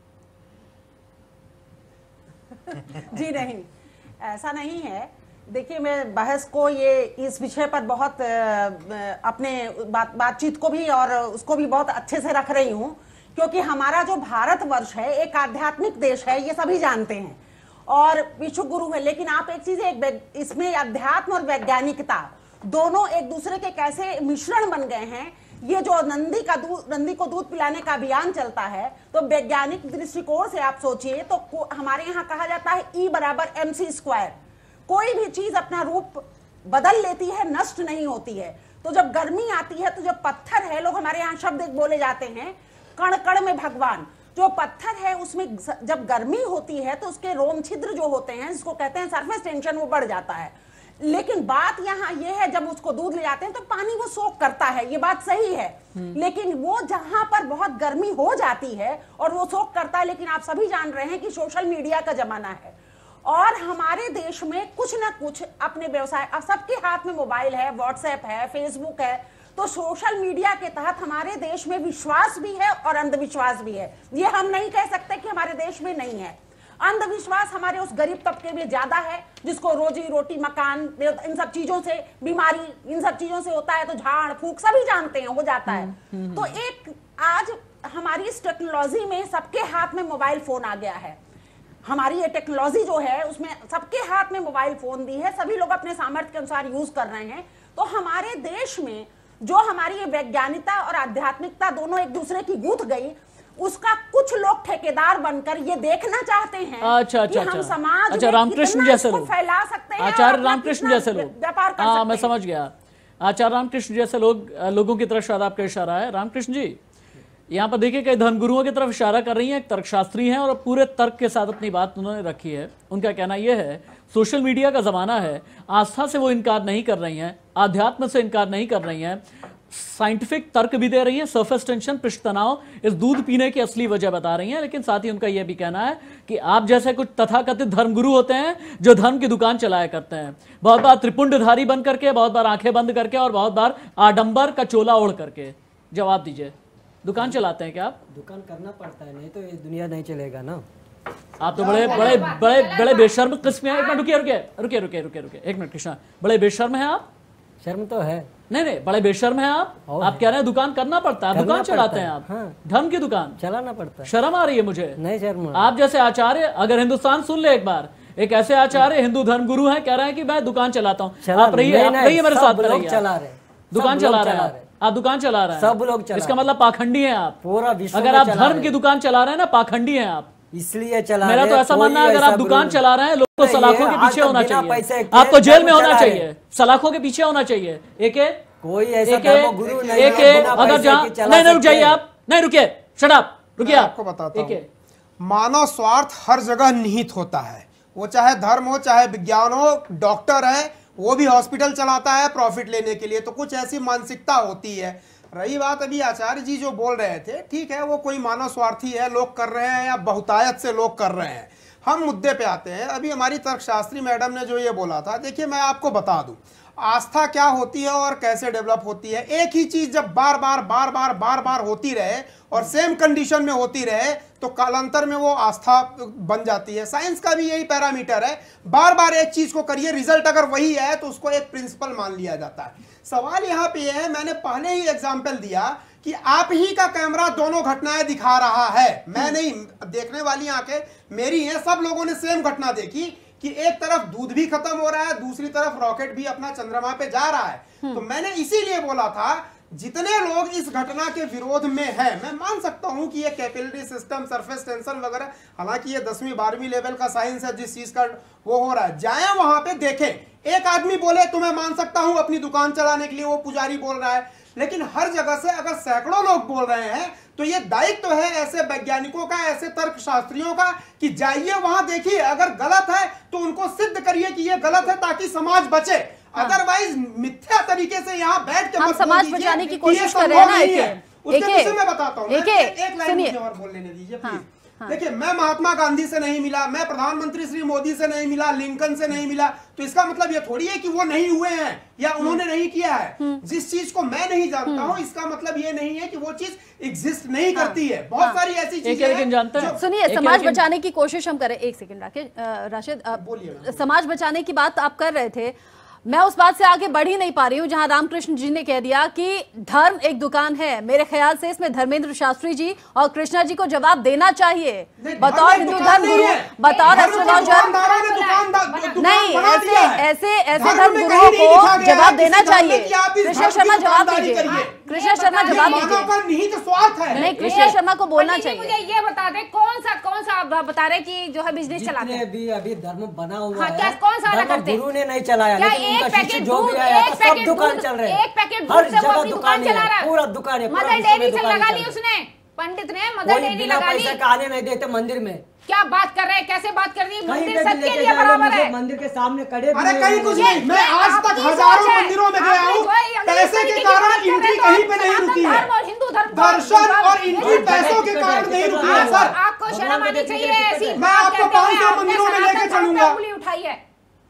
[SPEAKER 12] जी नहीं, ऐसा नहीं है। देखिए मैं बहस को ये इस विषय पर बहुत अपने बात बातचीत को भी और उसको भी बहुत अच्छे से रख रही हूँ, क्योंकि हमारा जो भारतवर्ष है एक आध्यात्मिक देश है, ये सभी जानते हैं, और विश्व गुरु है। लेकिन आप एक चीज एक इसमें अध्यात्म और वैज्ञानिकता दोनों एक दूसरे के कैसे मिश्रण बन गए हैं। ये जो नंदी का दूध नंदी को दूध पिलाने का अभियान चलता है, तो वैज्ञानिक दृष्टिकोण से आप सोचिए तो हमारे यहाँ कहा जाता है ई बराबर एम सी स्क्वायर। कोई भी चीज अपना रूप बदल लेती है, नष्ट नहीं होती है। तो जब गर्मी आती है तो जब पत्थर है, लोग हमारे यहाँ शब्द एक बोले जाते हैं कण कण में भगवान। जो पत्थर है उसमें जब गर्मी होती है तो उसके रोम छिद्र जो होते हैं, जिसको कहते हैं सरफेस टेंशन, वो बढ़ जाता है। लेकिन बात यहाँ ये है जब उसको दूध ले जाते हैं तो पानी वो सोख करता है, ये बात सही है। लेकिन वो जहां पर बहुत गर्मी हो जाती है और वो सोख करता है, लेकिन आप सभी जान रहे हैं कि सोशल मीडिया का जमाना है और हमारे देश में कुछ ना कुछ अपने व्यवसाय, अब सबके हाथ में मोबाइल है, व्हाट्सएप है, फेसबुक है, तो सोशल मीडिया के तहत हमारे देश में विश्वास भी है और अंधविश्वास भी है। ये हम नहीं कह सकते कि हमारे देश में नहीं है। अंधविश्वास हमारे उस गरीब तबके में ज्यादा है, जिसको रोजी रोटी, मकान, इन सब चीजों से, बीमारी, इन सब चीजों से होता है, तो झाड़ फूक सभी जानते हैं, हो जाता है। तो एक आज हमारी इस टेक्नोलॉजी में सबके हाथ में मोबाइल फोन आ गया है। हमारी ये टेक्नोलॉजी जो है उसमें सबके हाथ में मोबाइल फोन दी है, सभी लोग अपने सामर्थ्य के अनुसार यूज कर रहे हैं। तो हमारे देश में जो हमारी ये वैज्ञानिकता और आध्यात्मिकता दोनों एक दूसरे की गूंथ गई, उसका कुछ लोग ठेकेदार बनकर ये देखना चाहते हैं
[SPEAKER 2] अच्छा, अच्छा,
[SPEAKER 12] कि हम
[SPEAKER 2] अच्छा,
[SPEAKER 12] समाज
[SPEAKER 2] अच्छा,
[SPEAKER 12] में
[SPEAKER 2] रामकृष्ण
[SPEAKER 12] कितना
[SPEAKER 2] जैसे
[SPEAKER 12] इसको
[SPEAKER 2] लोग
[SPEAKER 12] फैला सकते हैं,
[SPEAKER 2] आचार्य रामकृष्ण जैसे लोग
[SPEAKER 12] व्यापार कर
[SPEAKER 2] हाँ
[SPEAKER 12] सकते
[SPEAKER 2] मैं
[SPEAKER 12] हैं।
[SPEAKER 2] समझ गया। आचार्य रामकृष्ण जैसे लोग लोगों की तरफ शायद आपका इशारा है। रामकृष्ण जी, यहाँ पर देखिए कई धर्मगुरुओं की तरफ इशारा कर रही हैं, एक तर्कशास्त्री हैं और पूरे तर्क के साथ अपनी बात उन्होंने रखी है। उनका कहना यह है सोशल मीडिया का जमाना है, आस्था से वो इनकार नहीं कर रही हैं, आध्यात्म से इनकार नहीं कर रही हैं, साइंटिफिक तर्क भी दे रही हैं, सरफेस टेंशन, पृष्ठ तनाव इस दूध पीने की असली वजह बता रही हैं। लेकिन साथ ही उनका यह भी कहना है कि आप जैसे कुछ तथाकथित धर्मगुरु होते हैं जो धर्म की दुकान चलाया करते हैं, बहुत बार त्रिपुंडधारी बन करके, बहुत बार आंखें बंद करके और बहुत बार आडंबर का चोला ओढ़ करके। जवाब दीजिए, दुकान चलाते हैं क्या आप?
[SPEAKER 3] दुकान करना पड़ता है, नहीं तो ये दुनिया नहीं चलेगा ना।
[SPEAKER 2] आप तो बड़े बड़े बड़े बड़े बेशर्म किस्म हैं। एक मिनट रुकिए रुकिए रुकिए रुकिए रुकिए रुकिए एक मिनट कृष्णा, बड़े बेशर्म हैं आप।
[SPEAKER 3] शर्म तो है।
[SPEAKER 2] नहीं नहीं, बड़े बेशर्म हैं आप। आप कह रहे हैं दुकान करना पड़ता है, दुकान चलाते हैं आप।
[SPEAKER 3] हाँ।
[SPEAKER 2] धर्म की दुकान
[SPEAKER 3] चलाना पड़ता है।
[SPEAKER 2] शर्म आ रही है मुझे।
[SPEAKER 3] नहीं शर्म।
[SPEAKER 2] आप जैसे आचार्य, अगर हिंदुस्तान सुन ले एक बार, एक ऐसे आचार्य हिंदू धर्म गुरु हैं, कह रहे हैं कि मैं दुकान चलाता हूँ। आप रहिए, आप रहिए मेरे साथ में रहिए।
[SPEAKER 3] चला रहे,
[SPEAKER 2] दुकान चला रहे हैं आप, दुकान चला रहे हैं
[SPEAKER 3] सब लोग चला।
[SPEAKER 2] इसका मतलब पाखंडी हैं आप।
[SPEAKER 3] पूरा विश्व
[SPEAKER 2] अगर आप धर्म की दुकान चला रहे हैं ना, पाखंडी हैं आप।
[SPEAKER 3] इसलिए चला
[SPEAKER 2] मेरा तो ऐसा मानना है, अगर आप दुकान चला रहे हैं, लोगों को सलाखों के पीछे होना चाहिए, आपको जेल में होना चाहिए, सलाखों के पीछे होना चाहिए। एक
[SPEAKER 3] कोई ऐसा
[SPEAKER 2] धर्मगुरु नहीं है, एक अगर जहाँ नहीं नहीं रुक जाइए आप, नहीं रुकिए, शट अप, रुकिए।
[SPEAKER 6] आपको बताता हूं, मानव स्वार्थ हर जगह निहित होता है, वो चाहे धर्म हो, चाहे विज्ञान हो। डॉक्टर है, वो भी हॉस्पिटल चलाता है प्रॉफिट लेने के लिए, तो कुछ ऐसी मानसिकता होती है। रही बात अभी आचार्य जी जो बोल रहे थे, ठीक है, वो कोई मानव स्वार्थी है, लोग कर रहे हैं या बहुतायत से लोग कर रहे हैं। हम मुद्दे पे आते हैं। अभी हमारी तर्कशास्त्री मैडम ने जो ये बोला था, देखिए मैं आपको बता दूं आस्था क्या होती है और कैसे डेवलप होती है। एक ही चीज जब बार बार बार बार बार बार होती रहे और सेम कंडीशन में होती रहे तो कालांतर में वो आस्था बन जाती है। साइंस का भी यही पैरामीटर है, बार बार एक चीज को करिए, रिजल्ट अगर वही है तो उसको एक प्रिंसिपल मान लिया जाता है। सवाल यहाँ पे है, मैंने पहले ही एग्जाम्पल दिया कि आप ही का कैमरा दोनों घटनाएं दिखा रहा है, मैं नहीं, देखने वाली आंखें मेरी हैं। सब लोगों ने सेम घटना देखी कि एक तरफ दूध भी खत्म हो रहा है, दूसरी तरफ रॉकेट भी अपना चंद्रमा पे जा रहा है। तो मैंने इसीलिए बोला था जितने लोग इस घटना के विरोध में हैं, मैं मान सकता हूं कि ये कैपिलरी सिस्टम, सरफेस टेंशन वगैरह, हालांकि ये दसवीं बारहवीं लेवल का साइंस है, जिस चीज का वो हो रहा है, जाए वहां पे देखें। एक आदमी बोले तो मैं मान सकता हूं अपनी दुकान चलाने के लिए वो पुजारी बोल रहा है, लेकिन हर जगह से अगर सैकड़ों लोग बोल रहे हैं तो ये दायित्व है ऐसे वैज्ञानिकों का, ऐसे तर्कशास्त्रियों का कि जाइए वहां देखिए, अगर गलत है तो उनको सिद्ध करिए कि ये गलत है ताकि समाज बचे। अदरवाइज मिथ्या तरीके से यहाँ बैठ के
[SPEAKER 1] हम
[SPEAKER 6] मत
[SPEAKER 1] समाज
[SPEAKER 6] बोल
[SPEAKER 1] बचाने की
[SPEAKER 6] दीजिए
[SPEAKER 1] कोशिश
[SPEAKER 6] कि ये
[SPEAKER 1] कर रहे हैं ना।
[SPEAKER 6] संभव नहीं है।
[SPEAKER 1] एक
[SPEAKER 6] उसके विषय में बताता हूँ,
[SPEAKER 1] एक
[SPEAKER 6] एक लाइन
[SPEAKER 1] सुनिए,
[SPEAKER 6] मुझे और बोल लेने दीजिए प्लीज।
[SPEAKER 1] हाँ।
[SPEAKER 6] देखिए, मैं महात्मा गांधी से नहीं मिला, मैं प्रधानमंत्री श्री मोदी से नहीं मिला, लिंकन से नहीं मिला, तो इसका मतलब ये थोड़ी है कि वो नहीं हुए हैं या उन्होंने नहीं किया है। जिस चीज को मैं नहीं जानता हूँ इसका मतलब ये नहीं है कि वो चीज एग्जिस्ट नहीं करती है। बहुत सारी ऐसी चीजें हैं।
[SPEAKER 1] सुनिए, समाज बचाने की कोशिश हम करें। एक सेकंड राकेश, राशिद, बोलिए। समाज बचाने की बात आप कर रहे थे, मैं उस बात से आगे बढ़ ही नहीं पा रही हूं जहां रामकृष्ण जी ने कह दिया कि धर्म एक दुकान है। मेरे ख्याल से इसमें धर्मेंद्र शास्त्री जी और कृष्णा जी को जवाब देना चाहिए बतौर हिंदू धर्म गुरु, बतौर एस्ट्रोलॉजर। नहीं, ऐसे ऐसे ऐसे धर्म गुरुओं को जवाब देना चाहिए। कृष्णा शर्मा जवाब दीजिए, कृष्णा शर्मा जवाब दीजिए। नहीं, कृष्णा शर्मा को बोलना चाहिए।
[SPEAKER 4] मुझे ये बता दे कौन सा कौन सा आप बता रहे कि जो है बिजनेस चलाते हैं
[SPEAKER 3] अभी अभी धर्म बना हुआ
[SPEAKER 4] हाँ, क्या कौन सा अलग करते हैं?
[SPEAKER 3] गुरु ने नहीं चलाया, लेकिन
[SPEAKER 4] एक
[SPEAKER 3] उनका
[SPEAKER 4] पैकेट
[SPEAKER 3] जो
[SPEAKER 4] दूध,
[SPEAKER 3] भी आया
[SPEAKER 4] एक
[SPEAKER 3] सब
[SPEAKER 4] पैकेट
[SPEAKER 3] दुकान
[SPEAKER 4] दूध,
[SPEAKER 3] चल रहे हैं,
[SPEAKER 4] एक पैकेट
[SPEAKER 3] हर
[SPEAKER 4] दूध से वो
[SPEAKER 3] जगह
[SPEAKER 4] अपनी
[SPEAKER 3] दुकान
[SPEAKER 4] दुकान चला रहा है,
[SPEAKER 3] पूरा दुकान है,
[SPEAKER 4] मदर डेयरी से लगा ली उसने, पंडित ने मदर डेयरी लगा ली।
[SPEAKER 3] पैसा का आने नहीं देते मंदिर में।
[SPEAKER 4] क्या बात कर रहे हैं, कैसे बात कर रही है? मंदिर सबके लिए बराबर है।
[SPEAKER 3] मंदिर के सामने खड़े,
[SPEAKER 6] अरे कहीं कुछ नहीं, मैं आज तक हजारों मंदिरों में गया हूँ, पैसे के कारण एंट्री कहीं पे नहीं रुकी है।
[SPEAKER 4] हिंदू धर्म
[SPEAKER 6] दर्शन और एंट्री पैसों के कारण नहीं रुकी है सर।
[SPEAKER 4] आपको शर्म आनी चाहिए ऐसी।
[SPEAKER 6] मैं आपको पांच सौ मंदिरों में लेके चलूंगा।
[SPEAKER 4] उठाई है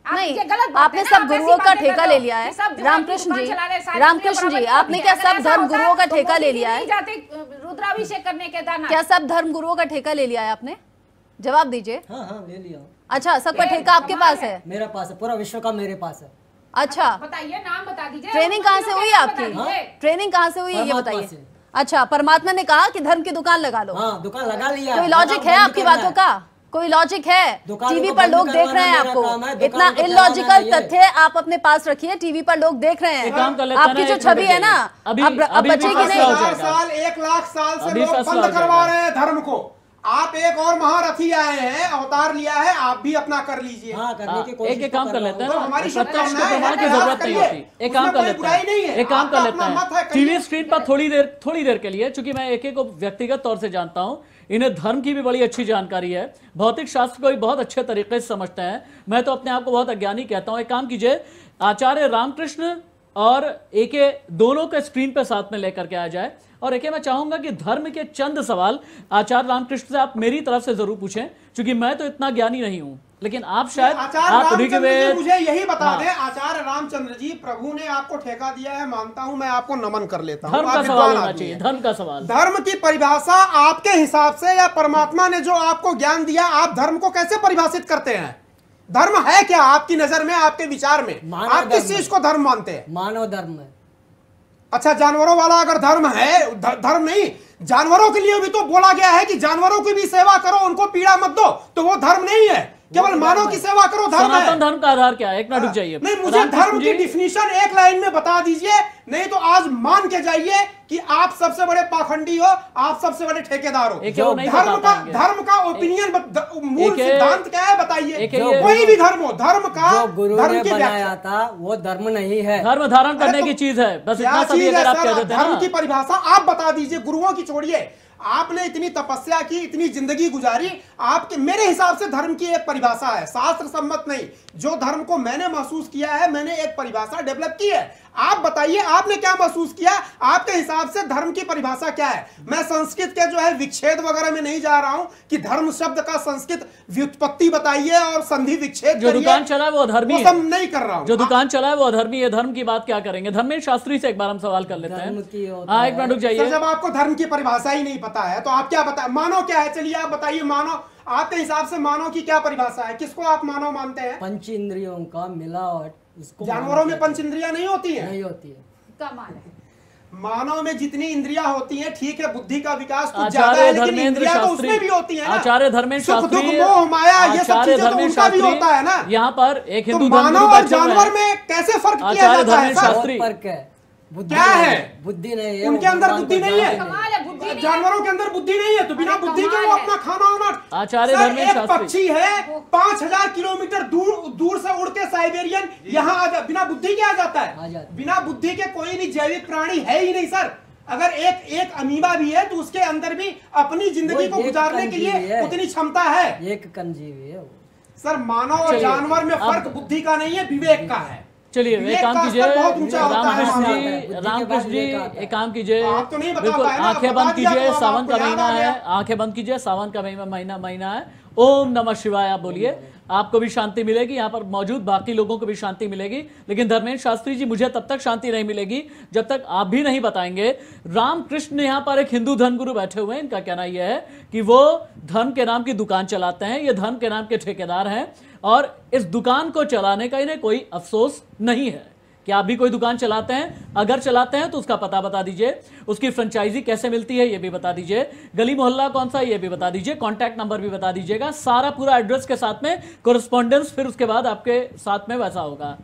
[SPEAKER 1] नहीं,
[SPEAKER 4] ये गलत बात
[SPEAKER 1] आपने
[SPEAKER 4] है ना,
[SPEAKER 1] सब
[SPEAKER 4] आप ऐसी
[SPEAKER 1] गुरुओं का
[SPEAKER 4] बातें
[SPEAKER 1] ठेका
[SPEAKER 4] कर
[SPEAKER 1] ले
[SPEAKER 4] रहे हो
[SPEAKER 1] लिया
[SPEAKER 4] कि
[SPEAKER 1] है।
[SPEAKER 4] सब जो है
[SPEAKER 1] रामकृष्ण
[SPEAKER 4] दुकान
[SPEAKER 1] जी,
[SPEAKER 4] चला रहे हैं, सारी
[SPEAKER 1] रामकृष्ण
[SPEAKER 4] दुनिया
[SPEAKER 1] जी,
[SPEAKER 4] बराबर
[SPEAKER 1] आपने
[SPEAKER 4] करती
[SPEAKER 1] क्या
[SPEAKER 4] है।
[SPEAKER 1] सब
[SPEAKER 4] अगर ऐसा
[SPEAKER 1] धर्म
[SPEAKER 4] होता
[SPEAKER 1] गुरुओं का
[SPEAKER 4] तो
[SPEAKER 1] ठेका
[SPEAKER 4] मोदी
[SPEAKER 1] ले
[SPEAKER 4] जी
[SPEAKER 1] लिया
[SPEAKER 4] नहीं
[SPEAKER 1] है?
[SPEAKER 4] जाते रुद्राभिषेक करने केदारनाथ।
[SPEAKER 1] क्या सब धर्म गुरुओं का ठेका ले लिया है आपने? जवाब दीजिए।
[SPEAKER 3] हाँ हाँ ले लिया।
[SPEAKER 1] अच्छा, सबका ठेका आपके पास है?
[SPEAKER 3] मेरे पास है, पूरा विश्व का मेरे पास है।
[SPEAKER 1] अच्छा,
[SPEAKER 4] बताइए, नाम बता दीजिए।
[SPEAKER 1] ट्रेनिंग कहाँ से हुई आपकी? ट्रेनिंग कहाँ से हुई ये बताइए। अच्छा, परमात्मा ने कहा कि धर्म की दुकान लगा लो।
[SPEAKER 3] हाँ, दुकान लगा लिया।
[SPEAKER 1] कोई लॉजिक है आपकी बातों का? कोई लॉजिक है? टीवी पर लोग देख रहे हैं आपको, इतना इलॉजिकल तथ्य आप अपने पास रखिए। टीवी पर लोग देख रहे हैं, आपकी जो छवि है ना अब अब बचेगी नहीं।
[SPEAKER 6] साल एक लाख साल से लोग बंद करवा रहे हैं धर्म को। आप एक और महारथी आए हैं, अवतार लिया है, आप भी अपना कर लीजिए।
[SPEAKER 2] हाँ, करने की कोशिश एक एक काम कर लेते हैं,
[SPEAKER 6] हमारी
[SPEAKER 2] प्रत्यक्ष को प्रमाण की जरूरत नहीं होती। एक काम कर लेते हैं एक काम कर लेते हैं टीवी स्क्रीन पर थोड़ी देर थोड़ी देर के लिए, चूंकि मैं एक एक को व्यक्तिगत तौर से जानता हूं, इन्हें धर्म की भी बड़ी अच्छी जानकारी है, भौतिक शास्त्र को भी बहुत अच्छे तरीके से समझते हैं। मैं तो अपने आप को बहुत अज्ञानी कहता हूं। एक काम कीजिए, आचार्य रामकृष्ण और एके दोनों के स्क्रीन पे साथ में लेकर के आ जाए। और एके मैं चाहूंगा कि धर्म के चंद सवाल आचार्य रामकृष्ण से आप मेरी तरफ से जरूर पूछें, क्योंकि मैं तो इतना ज्ञानी नहीं हूं, लेकिन आप शायद आप
[SPEAKER 6] ऋग्वेद मुझे यही बता दें। आचार्य रामचंद्र जी, प्रभु ने आपको ठेका दिया है, मानता हूं, मैं आपको नमन कर लेता हूं।
[SPEAKER 2] धर्म का सवाल होना चाहिए, धर्म का सवाल।
[SPEAKER 6] धर्म की परिभाषा आपके हिसाब से या परमात्मा ने जो आपको ज्ञान दिया, आप धर्म को कैसे परिभाषित करते हैं? धर्म है क्या आपकी नजर में, आपके विचार में? आप किस चीज को धर्म मानते हैं?
[SPEAKER 3] मानव धर्म है।
[SPEAKER 6] अच्छा, जानवरों वाला अगर धर्म है, धर्म नहीं, जानवरों के लिए भी तो बोला गया है कि जानवरों की भी सेवा करो, उनको पीड़ा मत दो, तो वो धर्म नहीं है। केवल मानव की सेवा करो धर्म है।
[SPEAKER 2] सनातन धर्म का आधार क्या है? एक मिनट रुक जाइए।
[SPEAKER 6] नहीं, मुझे धर्म की डिफिनीशन एक लाइन में बता दीजिए, नहीं तो आज मान के जाइए कि आप सबसे बड़े पाखंडी हो, आप सबसे बड़े ठेकेदार हो। धर्म का धर्म का ओपिनियन, मूल सिद्धांत क्या है बताइए? कोई भी धर्म हो, धर्म का
[SPEAKER 3] धर्म की बनाया था वो धर्म नहीं है,
[SPEAKER 2] धर्म धारण करने की चीज है, बस इतना सा भी अगर आप कह देते हैं।
[SPEAKER 6] धर्म की परिभाषा आप बता दीजिए, गुरुओं की छोड़िए। आपने इतनी तपस्या की, इतनी जिंदगी गुजारी, आपके मेरे हिसाब से धर्म की एक परिभाषा है, शास्त्र सम्मत नहीं। जो धर्म को मैंने महसूस किया है, मैंने एक परिभाषा डेवलप की है। आप बताइए, आपने क्या महसूस किया? आपके हिसाब से धर्म की परिभाषा क्या है? मैं संस्कृत के जो है विच्छेद वगैरह में नहीं जा रहा हूं कि धर्म शब्द का संस्कृत व्युत्पत्ति बताइए और संधि विच्छेद।
[SPEAKER 2] जो दुकान चला है वो अधर्मी है,
[SPEAKER 6] नहीं कर रहा हूं।
[SPEAKER 2] जो दुकान चला है वो अधर्मी है। धर्म की बात क्या करेंगे? धर्मेश शास्त्री से एक बार हम सवाल कर लेते हैं। हाँ, एक मिनट रुक जाइए।
[SPEAKER 6] जब आपको धर्म की परिभाषा ही नहीं पता है तो आप क्या बता, मानव क्या है? चलिए आप बताइए, मानव आपके हिसाब से मानव की क्या परिभाषा है? किसको आप मानव मानते हैं?
[SPEAKER 3] पंच इंद्रियों का मिलावट।
[SPEAKER 6] जानवरों में पंच इंद्रियां नहीं होती है?
[SPEAKER 3] नहीं होती है।
[SPEAKER 4] कमाल है।
[SPEAKER 6] मानव में जितनी इंद्रियां होती हैं, ठीक है, बुद्धि का विकास कुछ ज्यादा है, लेकिन इंद्रियां तो उसमें भी होती है ना।
[SPEAKER 2] आचार्य धर्मेंद्र शास्त्री,
[SPEAKER 6] सुख दुख मोह माया ये सब चीजें तो उनका भी होता है ना।
[SPEAKER 2] यहाँ पर एक हिंदू
[SPEAKER 6] मानव और जानवर में कैसे फर्क किया जाता है?
[SPEAKER 3] फर्क है,
[SPEAKER 6] क्या है?
[SPEAKER 3] बुद्धि नहीं है,
[SPEAKER 6] उनके अंदर बुद्धि नहीं है,
[SPEAKER 4] बुद्धि
[SPEAKER 6] जानवरों के अंदर बुद्धि नहीं है, तो बिना बुद्धि के वो अपना खाना वाना।
[SPEAKER 2] आचार्य धर्मेश
[SPEAKER 6] एक पक्षी है पांच हजार किलोमीटर दूर दूर से उड़ के साइबेरियन यहाँ आ जा, बिना बुद्धि के आ जाता है। बिना बुद्धि के कोई नहीं जैविक प्राणी है ही नहीं सर। अगर एक एक अमीबा भी है तो उसके अंदर भी अपनी जिंदगी को गुजारने के लिए उतनी क्षमता है।
[SPEAKER 3] एक कंजीवी है
[SPEAKER 6] सर। मानव और जानवर में फर्क बुद्धि का नहीं है, विवेक का है।
[SPEAKER 2] चलिए एक काम कीजिए, रामकृष्ण जी रामकृष्ण जी एक काम कीजिए, बिल्कुल आंखें बंद कीजिए, सावन का महीना है, आंखें बंद कीजिए, सावन का महीना महीना महीना है। ओम नमः शिवाय आप बोलिए, आपको भी शांति मिलेगी, यहाँ पर मौजूद बाकी लोगों को भी शांति मिलेगी। लेकिन धर्मेश शास्त्री जी, मुझे तब तक शांति नहीं मिलेगी जब तक आप भी नहीं बताएंगे। रामकृष्ण यहाँ पर एक हिंदू धर्मगुरु बैठे हुए हैं, इनका कहना यह है कि वो धर्म के नाम की दुकान चलाते हैं, ये धर्म के नाम के ठेकेदार हैं और इस दुकान को चलाने का इन्हें कोई अफसोस नहीं है। क्या आप भी कोई दुकान चलाते हैं? अगर चलाते हैं तो उसका पता बता दीजिए, उसकी फ्रेंचाइजी कैसे मिलती है ये भी बता दीजिए, गली मोहल्ला कौन सा ये भी बता दीजिए, कॉन्टैक्ट नंबर भी बता दीजिएगा, सारा पूरा एड्रेस के साथ में कोरेस्पॉन्डेंस फिर उसके बाद आपके साथ में वैसा होगा।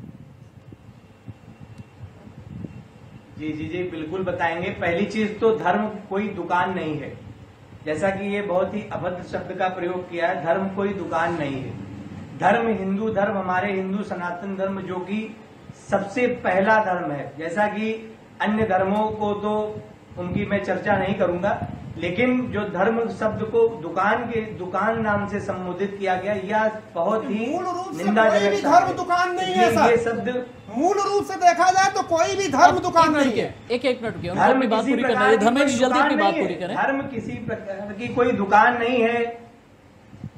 [SPEAKER 10] जी जी जी बिल्कुल बताएंगे। पहली चीज तो धर्म कोई दुकान नहीं है, जैसा कि ये बहुत ही अभद्र शब्द का प्रयोग किया है। धर्म कोई दुकान नहीं है। धर्म हिंदू धर्म, हमारे हिंदू सनातन धर्म जो कि सबसे पहला धर्म है। जैसा कि अन्य धर्मों को तो उनकी मैं चर्चा नहीं करूंगा, लेकिन जो धर्म शब्द को दुकान के दुकान नाम से संबोधित किया गया, यह बहुत ही निंदाजनक।
[SPEAKER 6] धर्म दुकान नहीं है सर।
[SPEAKER 10] ये शब्द
[SPEAKER 6] मूल रूप से देखा जाए तो कोई भी धर्म दुकान नहीं है।
[SPEAKER 2] एक एक मिनट की धर्म बात पूरी करना, धर्मेश जल्दी अपनी बात पूरी करें।
[SPEAKER 10] धर्म किसी प्रकार की कोई दुकान नहीं है।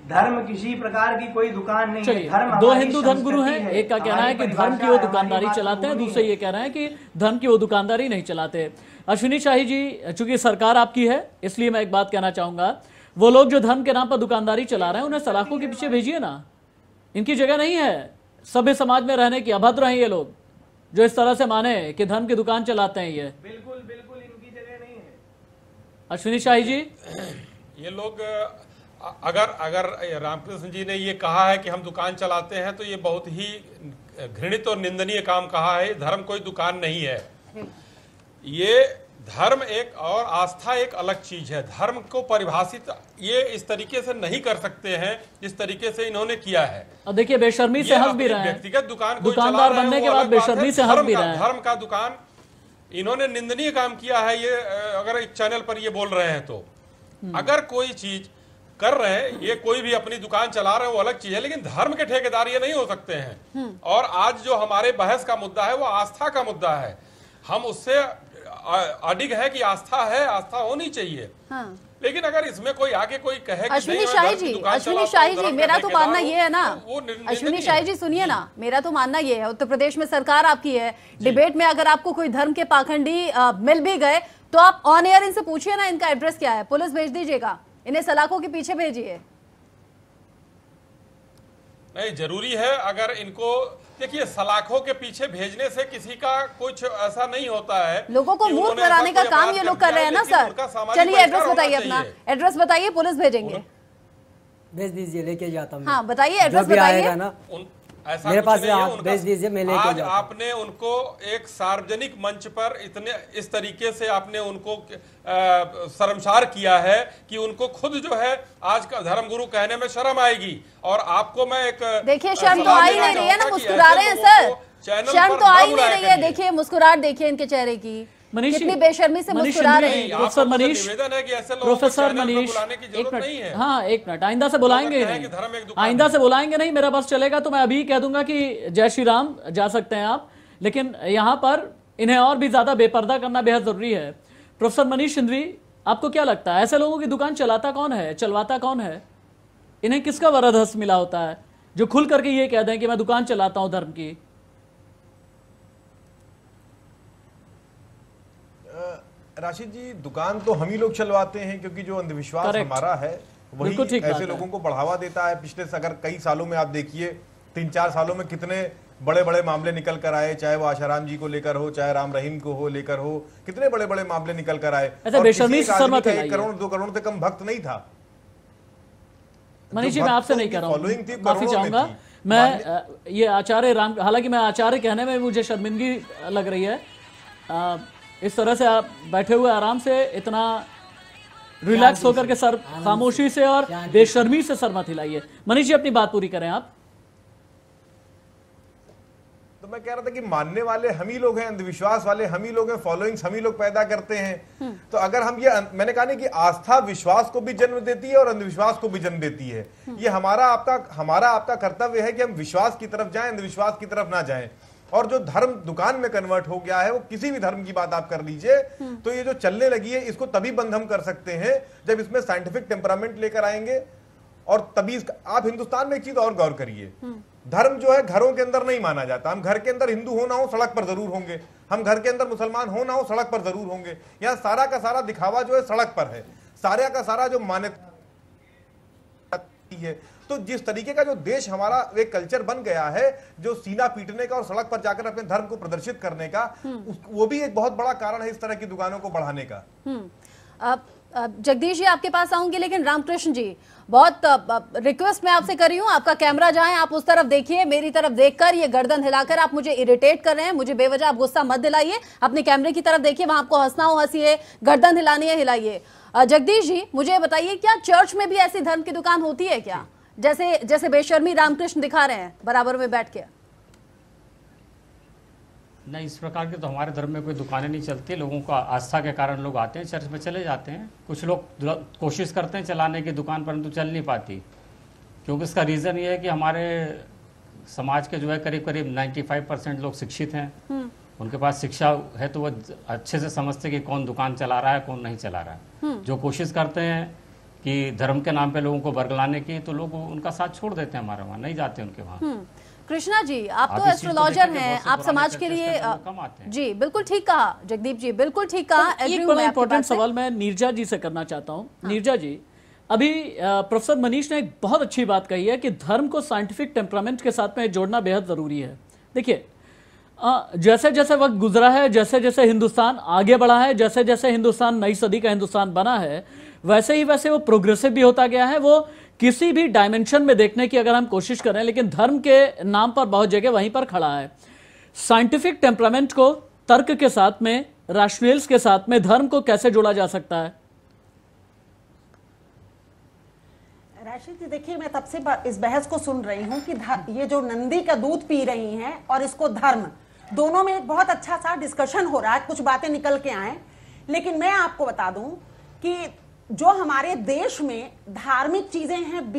[SPEAKER 10] धर्म किसी प्रकार की कोई दुकान नहीं है। धर्म
[SPEAKER 2] दो हिंदू धर्मगुरु हैं, एक का कहना है कि धर्म की वो दुकानदारी चलाते हैं, दूसरे ये कह रहे हैं कि धर्म की वो दुकानदारी नहीं चलाते। अश्विनी शाही जी, चूंकि सरकार आपकी है इसलिए मैं एक बात कहना चाहूंगा, वो लोग जो धर्म के नाम पर दुकानदारी चला रहे हैं उन्हें सलाखों के पीछे भेजिए ना, इनकी जगह नहीं है सभ्य समाज में रहने की। अभद्र हैं ये लोग जो इस तरह से माने कि धर्म की दुकान चलाते हैं। ये
[SPEAKER 10] बिल्कुल बिल्कुल इनकी जगह नहीं है।
[SPEAKER 2] अश्विनी शाही जी,
[SPEAKER 8] ये लोग अगर अगर रामकृष्ण जी ने ये कहा है कि हम दुकान चलाते हैं तो ये बहुत ही घृणित और निंदनीय काम कहा है। धर्म कोई दुकान नहीं है, ये धर्म एक और आस्था एक अलग चीज है। धर्म को परिभाषित ये इस तरीके से नहीं कर सकते हैं जिस तरीके से इन्होंने किया है।
[SPEAKER 2] और देखिए बेशर्मी से हंस भी रहे हैं,
[SPEAKER 8] व्यक्तिगत दुकान
[SPEAKER 2] दुकानदार बनने के बाद बेशर्मी से हंस भी रहे हैं।
[SPEAKER 8] धर्म का दुकान इन्होंने निंदनीय काम किया है। ये अगर एक चैनल पर ये बोल रहे हैं तो अगर कोई चीज कर रहे हैं, ये कोई भी अपनी दुकान चला रहे हैं वो अलग चीज है, लेकिन धर्म के ठेकेदार ये नहीं हो सकते हैं। और आज जो हमारे बहस का मुद्दा है वो आस्था का मुद्दा है। हम उससे अडिग है कि आस्था है, आस्था होनी चाहिए। हाँ। लेकिन अगर इसमें कोई आके कोई कहे कि
[SPEAKER 1] अश्विनी शाही जी, अश्विनी शाही जी, मेरा तो मानना ये है ना, अश्विनी शाही जी सुनिए ना, मेरा तो मानना ये है, उत्तर प्रदेश में सरकार आपकी है, डिबेट में अगर आपको कोई धर्म के पाखंडी मिल भी गए तो आप ऑन एयर इनसे पूछिए ना इनका एड्रेस क्या है, पुलिस भेज दीजिएगा, इन्हें सलाखों के पीछे भेजिए।
[SPEAKER 8] नहीं, जरूरी है। अगर इनको देखिए, सलाखों के पीछे भेजने से किसी का कुछ ऐसा नहीं होता है।
[SPEAKER 1] लोगों को मूर्ख कराने का काम ये लोग कर रहे हैं ना सर। चलिए एड्रेस बताइए अपना, एड्रेस बताइए, पुलिस भेजेंगे।
[SPEAKER 3] भेज दीजिए, लेके जाता हूँ।
[SPEAKER 1] हाँ बताइए, एड्रेस बताइए
[SPEAKER 3] ना,
[SPEAKER 8] ऐसा
[SPEAKER 3] मेरे पास
[SPEAKER 8] आप
[SPEAKER 3] भेज दीजिए, मैं लेके
[SPEAKER 8] आज आपने उनको एक सार्वजनिक मंच पर इतने इस तरीके से आपने उनको शर्मसार किया है कि उनको खुद जो है आज का धर्मगुरु कहने में शर्म आएगी। और आपको मैं एक
[SPEAKER 1] देखिए, शर्म तो आ ही नहीं रही है ना, मुस्कुरा रहे हैं सर, शर्म तो आ ही नहीं रही है। देखिए मुस्कुराहट देखिए इनके चेहरे की, कितनी बेशर्मी से मुस्कुरा रहे हैं।
[SPEAKER 2] प्रोफेसर मनीष, प्रोफेसर मनीष, एक मिनट, हाँ एक मिनट, आइंदा से बुलाएंगे नहीं, आइंदा से बुलाएंगे नहीं, मेरा बस चलेगा तो मैं अभी कह दूंगा कि जय श्री राम, जा सकते हैं आप, लेकिन यहाँ पर इन्हें और भी ज्यादा बेपर्दा करना बेहद जरूरी है। प्रोफेसर मनीष सिंधवी, आपको क्या लगता है ऐसे लोगों की दुकान चलाता कौन है, चलवाता कौन है? इन्हें किसका वरद हस्त मिला होता है जो खुल करके ये कह दें कि मैं दुकान चलाता हूं धर्म की?
[SPEAKER 11] राशिद जी, दुकान तो हम ही लोग चलवाते हैं क्योंकि जो अंधविश्वास Correct. हमारा है वही ऐसे लोगों को बढ़ावा देता है। पिछले अगर कई सालों में आप देखिए, तीन चार सालों में कितने बड़े बड़े मामले निकल कर आए, चाहे वो आशाराम जी को लेकर हो, चाहे राम रहीम को हो लेकर हो, कितने बड़े बड़े मामले निकल कर आए। एक करोड़ दो करोड़ से कम भक्त नहीं था।
[SPEAKER 2] मनीष जी, मैं आपसे नहीं कह रहा हूँ, माफी चाहूंगा मैं, ये आचार्य राम, हालांकि मैं आचार्य कहने में मुझे शर्मिंदगी लग रही है। आ, इस तरह से आप बैठे हुए आराम से इतना रिलैक्स होकर के सर खामोशी से और बेशर्मी से सर मत हिलाइए। मनीष जी अपनी बात पूरी करें आप।
[SPEAKER 11] तो मैं कह रहा था कि मानने वाले हम ही लोग हैं, अंधविश्वास वाले हम ही लोग हैं, फॉलोइंग्स हम ही लोग पैदा करते हैं। तो अगर हम ये, मैंने कहा नहीं कि आस्था विश्वास को भी जन्म देती है और अंधविश्वास को भी जन्म देती है। ये हमारा आपका हमारा आपका कर्तव्य है कि हम विश्वास की तरफ जाएं, अंधविश्वास की तरफ ना जाएं। और जो धर्म दुकान में कन्वर्ट हो गया है, वो किसी भी धर्म की बात आप कर लीजिए, तो ये जो चलने लगी है इसको तभी बंद हम कर सकते हैं जब इसमें साइंटिफिक टेम्परामेंट लेकर आएंगे। और तभी आप हिंदुस्तान में एक चीज और गौर करिए, धर्म जो है घरों के अंदर नहीं माना जाता। हम घर के अंदर हिंदू हो ना हो सड़क पर जरूर होंगे, हम घर के अंदर मुसलमान हो ना हो सड़क पर जरूर होंगे। यहाँ सारा का सारा दिखावा जो है सड़क पर है, सारा का सारा जो मान्यता है। तो जिस तरीके का जो देश हमारा एक कल्चर बन गया है, जो सीना पीटने का और सड़क पर जाकर अपने धर्म को प्रदर्शित करने का, वो भी एक बहुत बड़ा कारण है इस तरह की दुकानों को बढ़ाने का।
[SPEAKER 1] अब जगदीश जी आपके पास आऊंगी, लेकिन रामकृष्ण जी, बहुत रिक्वेस्ट मैं आपसे कर रही हूँ, आपका कैमरा जहाँ है आप उस तरफ देखिए, मेरी तरफ देखकर ये गर्दन हिलाकर आप मुझे इरिटेट कर रहे हैं, मुझे बेवजह आप गुस्सा मत दिलाइए। अपने कैमरे की तरफ देखिए, वहां आपको हंसना हो हंसिए, गर्दन हिलानी है हिलाइए। जगदीश जी मुझे बताइए, क्या चर्च में भी ऐसी धर्म की दुकान होती है क्या, जैसे जैसे बेशर्मी रामकृष्ण दिखा रहे हैं बराबर में बैठ के?
[SPEAKER 9] नहीं, इस प्रकार की तो हमारे धर्म में कोई दुकानें नहीं चलती। लोगों का आस्था के कारण लोग आते हैं, चर्च में चले जाते हैं। कुछ लोग कोशिश करते हैं चलाने की दुकान, परंतु चल नहीं पाती, क्योंकि इसका रीज़न ये है कि हमारे समाज के जो है करीब करीब पचानवे परसेंट लोग शिक्षित हैं। उनके पास शिक्षा है तो वो अच्छे से समझते कि कौन दुकान चला रहा है, कौन नहीं चला रहा है। जो कोशिश करते हैं कि धर्म के नाम पे लोगों को बरगलाने की, तो लोग उनका साथ छोड़ देते हैं, हमारे वहाँ नहीं जाते उनके वहाँ।
[SPEAKER 1] कृष्णा जी, आप तो एस्ट्रोलॉजर हैं, आप समाज के लिए जी बिल्कुल ठीक कहा। जगदीप जी बिल्कुल ठीक कहा।
[SPEAKER 2] एक बड़ा इंपॉर्टेंट सवाल मैं नीरजा जी से करना चाहता हूँ। नीरजा जी, अभी प्रोफेसर मनीष ने एक बहुत अच्छी बात कही है कि धर्म को साइंटिफिक टेम्परामेंट के साथ में जोड़ना बेहद जरूरी है। देखिए, जैसे जैसे वक्त गुजरा है, जैसे जैसे हिंदुस्तान आगे बढ़ा है, जैसे जैसे हिंदुस्तान नई सदी का हिंदुस्तान बना है, वैसे ही वैसे वो प्रोग्रेसिव भी होता गया है। वो किसी भी डायमेंशन में देखने की अगर हम कोशिश करें, लेकिन धर्म के नाम पर बहुत जगह वहीं पर खड़ा है। साइंटिफिक टेम्परामेंट को तर्क के साथ में, रैशनल्स के साथ में धर्म को कैसे जोड़ा जा सकता है?
[SPEAKER 12] राशिद जी, देखिए, मैं तब से इस बहस को सुन रही हूँ कि ये जो नंदी का दूध पी रही हैं और इसको धर्म, दोनों में एक बहुत अच्छा सा डिस्कशन हो रहा है, कुछ बातें निकल के आए। लेकिन मैं आपको बता दूं कि जो हमारे देश में धार्मिक चीजें हैं,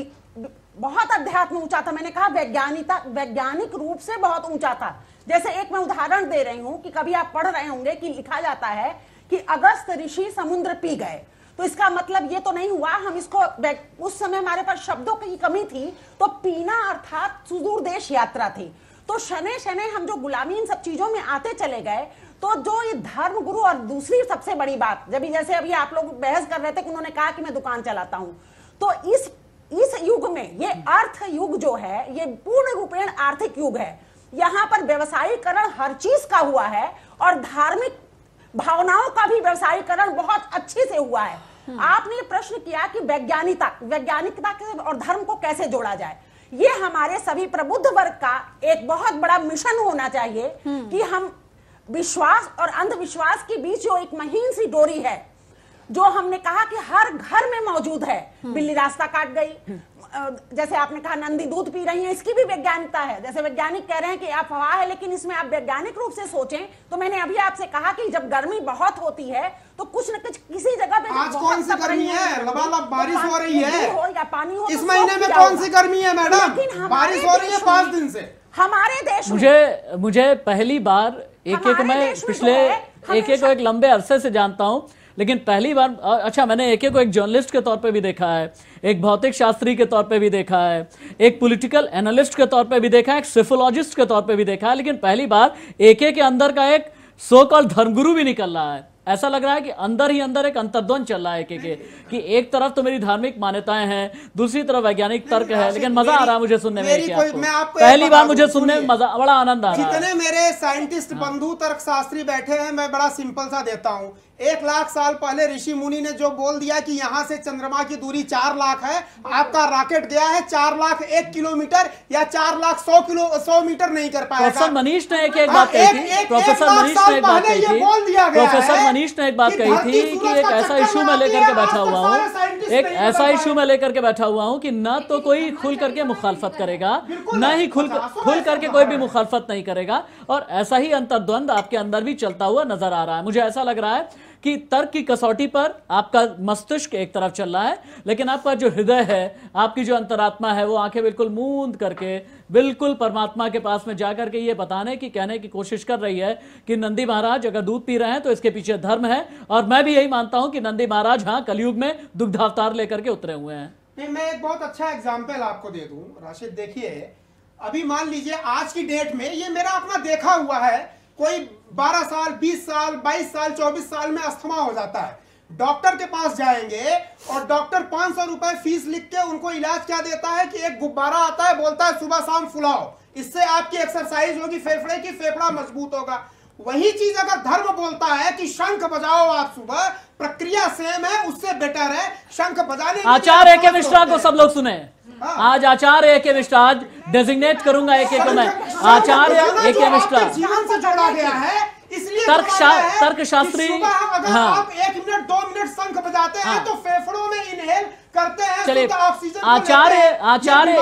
[SPEAKER 12] बहुत अध्यात्म ऊंचा था। मैंने कहा वैज्ञानिकता, वैज्ञानिक रूप से बहुत ऊंचा था। जैसे एक मैं उदाहरण दे रही हूं कि कभी आप पढ़ रहे होंगे कि लिखा जाता है कि अगस्त ऋषि समुद्र पी गए, तो इसका मतलब ये तो नहीं हुआ हम इसको, उस समय हमारे पास शब्दों की कमी थी, तो पीना अर्थात सुदूर देश यात्रा थी। तो शने शने हम जो गुलामी इन सब चीजों में आते चले गए, तो जो ये धर्म गुरु, और दूसरी सबसे बड़ी बात, जब जैसे अभी आप लोग बहस कर रहे थे कि उन्होंने कहा कि मैं दुकान चलाता हूं, तो इस इस युग में ये अर्थ युग जो है, ये पूर्ण रूपेण आर्थिक युग है। यहाँ पर व्यवसायीकरण हर चीज का हुआ है और धार्मिक भावनाओं का भी व्यवसायीकरण बहुत अच्छे से हुआ है। आपने प्रश्न किया कि वैज्ञानिकता वैज्ञानिकता और धर्म को कैसे जोड़ा जाए। ये हमारे सभी प्रबुद्ध वर्ग का एक बहुत बड़ा मिशन होना चाहिए कि हम विश्वास और अंधविश्वास के बीच जो एक महीन सी डोरी है, जो हमने कहा कि हर घर में मौजूद है। बिल्ली रास्ता काट गई, जैसे आपने कहा नंदी दूध पी रही है, इसकी भी वैज्ञानिकता है। जैसे वैज्ञानिक कह रहे हैं कि अफवाह है, लेकिन इसमें आप वैज्ञानिक रूप से सोचें तो मैंने अभी आपसे कहा कि जब गर्मी बहुत होती है तो कुछ न कुछ किसी जगह पे
[SPEAKER 6] आज कौन सी गर्मी है, लबालब बारिश हो रही है,
[SPEAKER 12] हो या पानी हो,
[SPEAKER 6] इस महीने में कौन सी गर्मी है मैडम? बारिश हो रही है पांच दिन से
[SPEAKER 12] हमारे देश।
[SPEAKER 2] मुझे मुझे पहली बार एक एक मैं पिछले एक एक को एक लंबे अरसे से जानता हूं, लेकिन पहली बार, अच्छा, मैंने एक एक को एक जर्नलिस्ट के तौर पे भी देखा है, एक भौतिक शास्त्री के तौर पे भी देखा है, एक पॉलिटिकल एनालिस्ट के तौर पे भी देखा है, एक सिफोलॉजिस्ट के तौर पे भी देखा है, लेकिन पहली बार एक एक के अंदर का एक सो कॉल्ड धर्मगुरु भी निकल रहा है। ऐसा लग रहा है कि अंदर ही अंदर एक अंतर्द्वंद चल रहा है एक एक कि एक तरफ तो मेरी धार्मिक मान्यताएं हैं, दूसरी तरफ वैज्ञानिक तर्क है, लेकिन मजा आ रहा है मुझे सुनने में। पहली बार मुझे सुनने में मजा, बड़ा आनंद आ रहा है।
[SPEAKER 6] जितने मेरे साइंटिस्ट बंधु तर्कशास्त्री बैठे हैं, मैं बड़ा सिंपल सा देता हूँ। एक लाख साल पहले ऋषि मुनि ने जो बोल दिया कि यहाँ से चंद्रमा की दूरी चार लाख है, आपका रॉकेट गया है चार लाख एक किलोमीटर या चार लाख सौ किलो सौ मीटर नहीं कर पाएगा।
[SPEAKER 2] प्रोफेसर मनीष ने एक एक बात कही थी, प्रोफेसर मनीष ने एक बात कही थी, प्रोफेसर मनीष ने एक बात कही थी कि एक ऐसा इशू में लेकर के बैठा हुआ हूँ, एक ऐसा इशू में लेकर के बैठा हुआ हूँ कि न तो कोई खुल करके मुखालफत करेगा, न ही खुल खुल करके कोई भी मुखालफत नहीं करेगा, और ऐसा ही अंतर्द्वंद आपके अंदर भी चलता हुआ नजर आ रहा है। मुझे ऐसा लग रहा है कि तर्क की कसौटी पर आपका मस्तिष्क एक तरफ चल रहा है, लेकिन आपका जो हृदय है, आपकी जो अंतरात्मा है, वो आंखें बिल्कुल मूंद करके बिल्कुल परमात्मा के पास में जाकर के ये बताने की, कहने की कोशिश कर रही है कि नंदी महाराज अगर दूध पी रहे हैं तो इसके पीछे धर्म है। और मैं भी यही मानता हूं कि नंदी महाराज हाँ कलयुग में दुग्धावतार लेकर के उतरे हुए हैं।
[SPEAKER 6] नहीं, मैं एक बहुत अच्छा एग्जाम्पल आपको दे दूं राशिद। देखिए, अभी मान लीजिए आज की डेट में, ये मेरा अपना देखा हुआ है, कोई बारह साल, बीस साल, बाईस साल, चौबीस साल में अस्थमा हो जाता है, डॉक्टर के पास जाएंगे और डॉक्टर पांच सौ रुपए फीस लिख के उनको इलाज क्या देता है कि एक गुब्बारा आता है, बोलता है सुबह शाम फुलाओ, इससे आपकी एक्सरसाइज होगी, फेफड़े की, फेफड़ा मजबूत होगा। वही चीज अगर धर्म बोलता है कि शंख बजाओ आप सुबह, प्रक्रिया सेम है, उससे बेटर है शंख बजाने।
[SPEAKER 2] आचार्य के मिश्रा को सब लोग सुने, आज आचार्य ए के मिश्रा, आज डेजिग्नेट करूंगा एक एक को मैं, आचार्य ए के मिश्रा
[SPEAKER 6] जीवन से जोड़ा गया है, इसलिए
[SPEAKER 2] तर्क तर्क शास्त्री।
[SPEAKER 6] अगर हाँ। आप एक मिनट दो मिनट शंख बजाते हैं हाँ। तो फेफड़ों में इनहेल करते हैं,
[SPEAKER 2] चलिए
[SPEAKER 6] oxygen
[SPEAKER 2] Acharya Acharya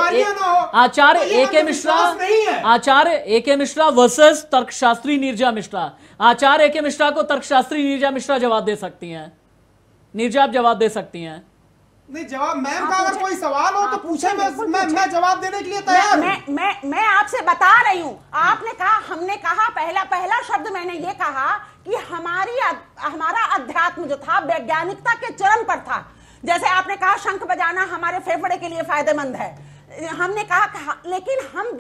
[SPEAKER 2] Acharya A K Mishra, Acharya A K Mishra versus तर्कशास्त्री नीरजा मिश्रा। आचार्य ए के मिश्रा को तर्कशास्त्री नीरजा मिश्रा जवाब दे सकती हैं। नीरजा आप जवाब दे सकती हैं।
[SPEAKER 6] नहीं, जवाब मैम का अगर कोई सवाल हो तो पूछे, मैं मैं मैं जवाब देने के लिए तैयार हूं।
[SPEAKER 12] मैं मैं मैं आपसे बता रही हूं, आपने कहा, हमने कहा, पहला पहला शब्द मैंने ये कहा कि हमारी हमारा अध्यात्म जो था वैज्ञानिकता के चरम पर था। जैसे आपने कहा शंख बजाना हमारे फेफड़े के लिए फायदेमंद है, हमने कहा, लेकिन हम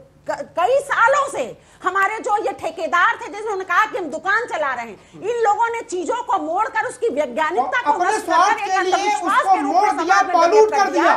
[SPEAKER 12] कई सालों से हमारे जो ये ठेकेदार थे जिन्होंने कहा कि हम दुकान चला रहे हैं, इन लोगों ने चीजों को मोड़कर उसकी वैज्ञानिकता को
[SPEAKER 6] अपने स्वार्थ के लिए उसको मोड़ दिया, पॉल्यूट कर दिया।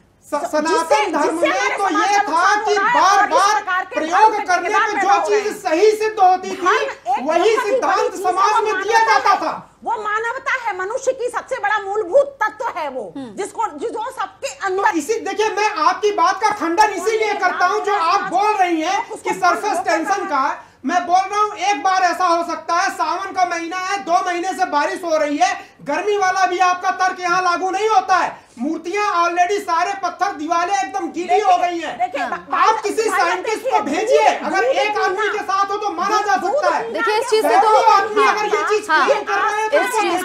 [SPEAKER 6] सनातन धर्म में तो ये था कि बार बार प्रयोग करने में जो चीज सही सिद्ध होती थी वही सिद्धांत समाज में दिया जाता था।
[SPEAKER 12] वो मानवता है, मनुष्य की सबसे बड़ा मूलभूत तत्व है वो, जिसको जो सबके अंदर।
[SPEAKER 6] इसी देखिए, मैं आपकी बात का खंडन इसीलिए करता हूं जो आप बोल रही हैं कि सरफेस टेंशन का। मैं बोल रहा हूं एक बार ऐसा हो सकता है, सावन का महीना है, दो महीने से बारिश हो रही है, गर्मी वाला भी आपका तर्क यहाँ लागू नहीं होता है। मूर्तियां ऑलरेडी सारे पत्थर दीवारें एकदम गीली हो गई हैं। आप किसी साइंटिस्ट को भेजिए, अगर एक आदमी के साथ हो तो माना जा सकता है।
[SPEAKER 1] देखिए इस चीज से तो
[SPEAKER 6] आदमी अगर ये चीज क्लेम कर रहे हैं तो
[SPEAKER 1] इस चीज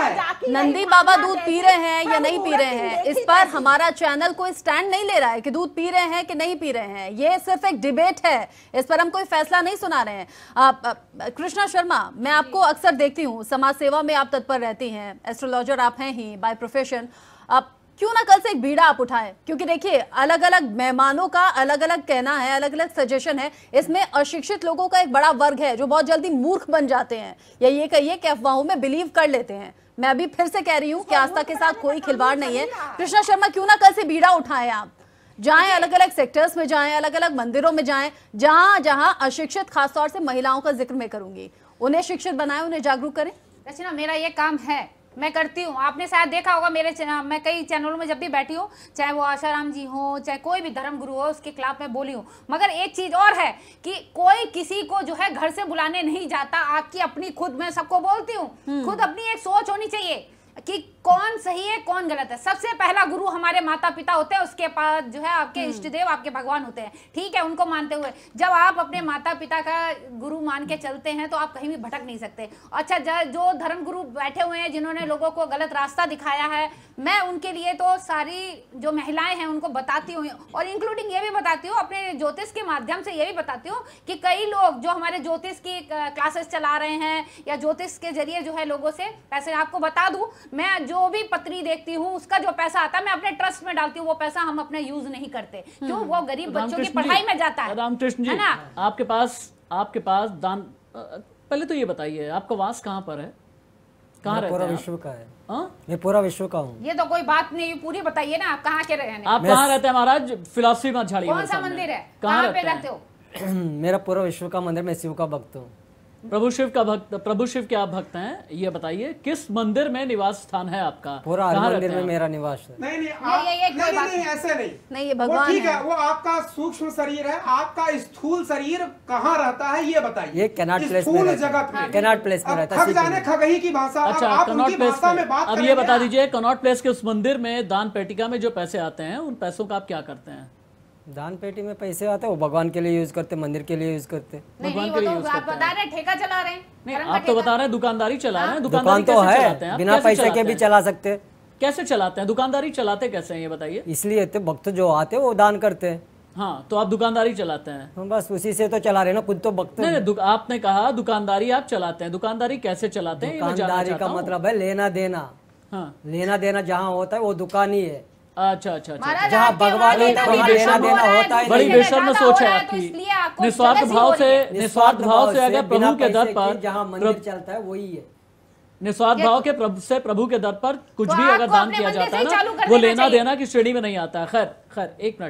[SPEAKER 1] पर नंदी बाबा दूध पी रहे हैं या नहीं पी रहे हैं, इस पर हमारा चैनल कोई स्टैंड नहीं ले रहा है कि दूध पी रहे हैं कि नहीं पी रहे हैं। ये सिर्फ एक डिबेट है, इस पर हम कोई फैसला नहीं सुना रहे हैं। कृष्णा शर्मा, मैं आपको अक्सर देखती हूँ, समाज सेवा में आप तत्पर रहती हैं, एस्ट्रोलॉजर आप हैं ही बाय प्रोफेशन। आप क्यों ना कल से एक बीड़ा आप उठाएं, क्योंकि देखिए अलग अलग मेहमानों का अलग अलग कहना है, अलग अलग सजेशन है। इसमें अशिक्षित लोगों का एक बड़ा वर्ग है जो बहुत जल्दी मूर्ख बन जाते हैं या ये कहिए कि अफवाहों में बिलीव कर लेते हैं। मैं अभी फिर से कह रही हूँ कि आस्था के साथ कोई खिलवाड़ नहीं है। कृष्णा शर्मा, क्यों ना कल से बीड़ा उठाएं, आप जाएं अलग अलग सेक्टर्स में, जाएं अलग अलग मंदिरों में, जाएं जहां जहां अशिक्षित, खासतौर से महिलाओं का जिक्र मैं करूंगी, उन्हें शिक्षित बनाएं, उन्हें जागरूक करें।
[SPEAKER 4] रचना, मेरा ये काम है, मैं करती हूँ। आपने शायद देखा होगा मेरे मैं कई चैनलों में जब भी बैठी हूँ, चाहे वो आशाराम जी हो, चाहे कोई भी धर्म गुरु हो, उसके खिलाफ मैं बोली हूँ। मगर एक चीज और है कि कोई किसी को जो है घर से बुलाने नहीं जाता। आपकी अपनी खुद, मैं सबको बोलती हूँ, खुद अपनी एक सोच होनी चाहिए कि कौन सही है कौन गलत है। सबसे पहला गुरु हमारे माता पिता होते हैं, उसके पास जो है आपके इष्ट देव, आपके भगवान होते हैं। ठीक है, उनको मानते हुए जब आप अपने माता पिता का गुरु मान के चलते हैं तो आप कहीं भी भटक नहीं सकते। अच्छा, जो धर्म गुरु बैठे हुए हैं जिन्होंने लोगों को गलत रास्ता दिखाया है, मैं उनके लिए तो सारी जो महिलाएं हैं उनको बताती हूँ, और इंक्लूडिंग ये भी बताती हूँ, अपने ज्योतिष के माध्यम से ये भी बताती हूँ कि कई लोग जो हमारे ज्योतिष की क्लासेस चला रहे हैं या ज्योतिष के जरिए जो है लोगों से पैसे, आपको बता दूं, मैं जो भी पत्री देखती हूँ उसका जो पैसा आता है मैं अपने ट्रस्ट में डालती हूँ। वो पैसा हम अपने यूज नहीं करते, क्यों? वो गरीब बच्चों की पढ़ाई में जाता है।
[SPEAKER 2] रामकृष्ण जी, आपके पास आपके पास दान, पहले तो ये बताइए आपका वास कहाँ पर है, कहाँ रहते हैं?
[SPEAKER 3] पूरा विश्व का है।
[SPEAKER 2] हाँ,
[SPEAKER 3] मैं पूरा विश्व का हूँ।
[SPEAKER 4] ये तो कोई बात नहीं, पूरी बताइए ना, आप कहाँ के रहने?
[SPEAKER 2] आप कहाँ रहते हैं महाराज? फिलॉसफी मत झाड़िए।
[SPEAKER 4] कौन सा मंदिर है,
[SPEAKER 2] कहाँ
[SPEAKER 4] पे रहते हो?
[SPEAKER 3] मेरा पूरा विश्व का मंदिर, मैं शिव का भक्त हूँ।
[SPEAKER 2] प्रभु शिव का भक्त, प्रभु शिव के आप भक्त हैं, ये बताइए किस मंदिर में निवास स्थान है आपका?
[SPEAKER 3] पूरा मंदिर में मेरा निवास है।
[SPEAKER 6] नहीं नहीं आप, ये, ये, नहीं, नहीं, नहीं ऐसे नहीं,
[SPEAKER 1] नहीं ये भगवान
[SPEAKER 6] ठीक है, है। वो आपका सूक्ष्म शरीर है, आपका स्थूल शरीर कहाँ रहता है ये बताइए।
[SPEAKER 3] ये कैनाट प्लेस
[SPEAKER 6] में जगत में,
[SPEAKER 3] कैनाट प्लेस में रहता है।
[SPEAKER 6] खग जाने खगही की भाषा।
[SPEAKER 2] अच्छा, कनॉट प्लेस में बात। अब ये बता दीजिए, कनॉट प्लेस के उस मंदिर में दान पेटिका में जो पैसे आते हैं उन पैसों का आप क्या करते हैं?
[SPEAKER 3] दान पेटी में पैसे आते हैं वो भगवान के लिए यूज करते, मंदिर के लिए यूज करते,
[SPEAKER 4] भगवान के लिए यूज करते। आप बता रहे ठेका चला रहे हैं?
[SPEAKER 2] नहीं, आप तो बता रहे हैं दुकानदारी चला रहे हैं।
[SPEAKER 3] दुकान तो है, बिना पैसे के भी चला सकते।
[SPEAKER 2] कैसे चलाते हैं दुकानदारी? चलाते कैसे हैं ये बताइए?
[SPEAKER 3] इसलिए तो भक्त जो आते हैं वो दान करते हैं।
[SPEAKER 2] हाँ, तो आप दुकानदारी चलाते हैं?
[SPEAKER 3] हम बस उसी से तो चला रहे ना, खुद तो भक्त।
[SPEAKER 2] नहीं, आपने कहा दुकानदारी आप चलाते हैं, दुकानदारी कैसे चलाते हैं?
[SPEAKER 3] दुकानदारी का मतलब है लेना देना। हाँ, लेना देना जहाँ होता है वो दुकान ही है।
[SPEAKER 2] अच्छा अच्छा अच्छा,
[SPEAKER 3] जहाँ भगवान लेना देना होता है।
[SPEAKER 2] बड़ी बेशर्म सोच है आपकी। निस्वार्थ भाव से, निस्वार्थ भाव से अगर प्रभु के दर पर
[SPEAKER 3] जहाँ मंदिर चलता है वही है।
[SPEAKER 2] निस्वार्थ भाव के प्रभु से प्रभु के दर पर कुछ भी अगर दान किया जाता है ना, वो लेना देना की श्रेणी में नहीं आता है। खैर खैर, एक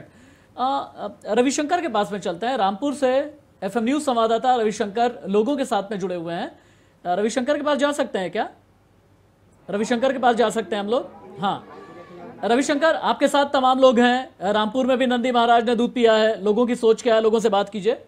[SPEAKER 2] मिनट, रविशंकर के पास में चलते हैं। रामपुर से एफएम न्यूज संवाददाता रविशंकर लोगों के साथ में जुड़े हुए हैं। रविशंकर के पास जा सकते हैं क्या? रविशंकर के पास जा सकते हैं हम लोग? हाँ रविशंकर, आपके साथ तमाम लोग हैं। रामपुर में भी नंदी महाराज ने दूध पिया है, लोगों की सोच क्या है? लोगों से बात कीजिए।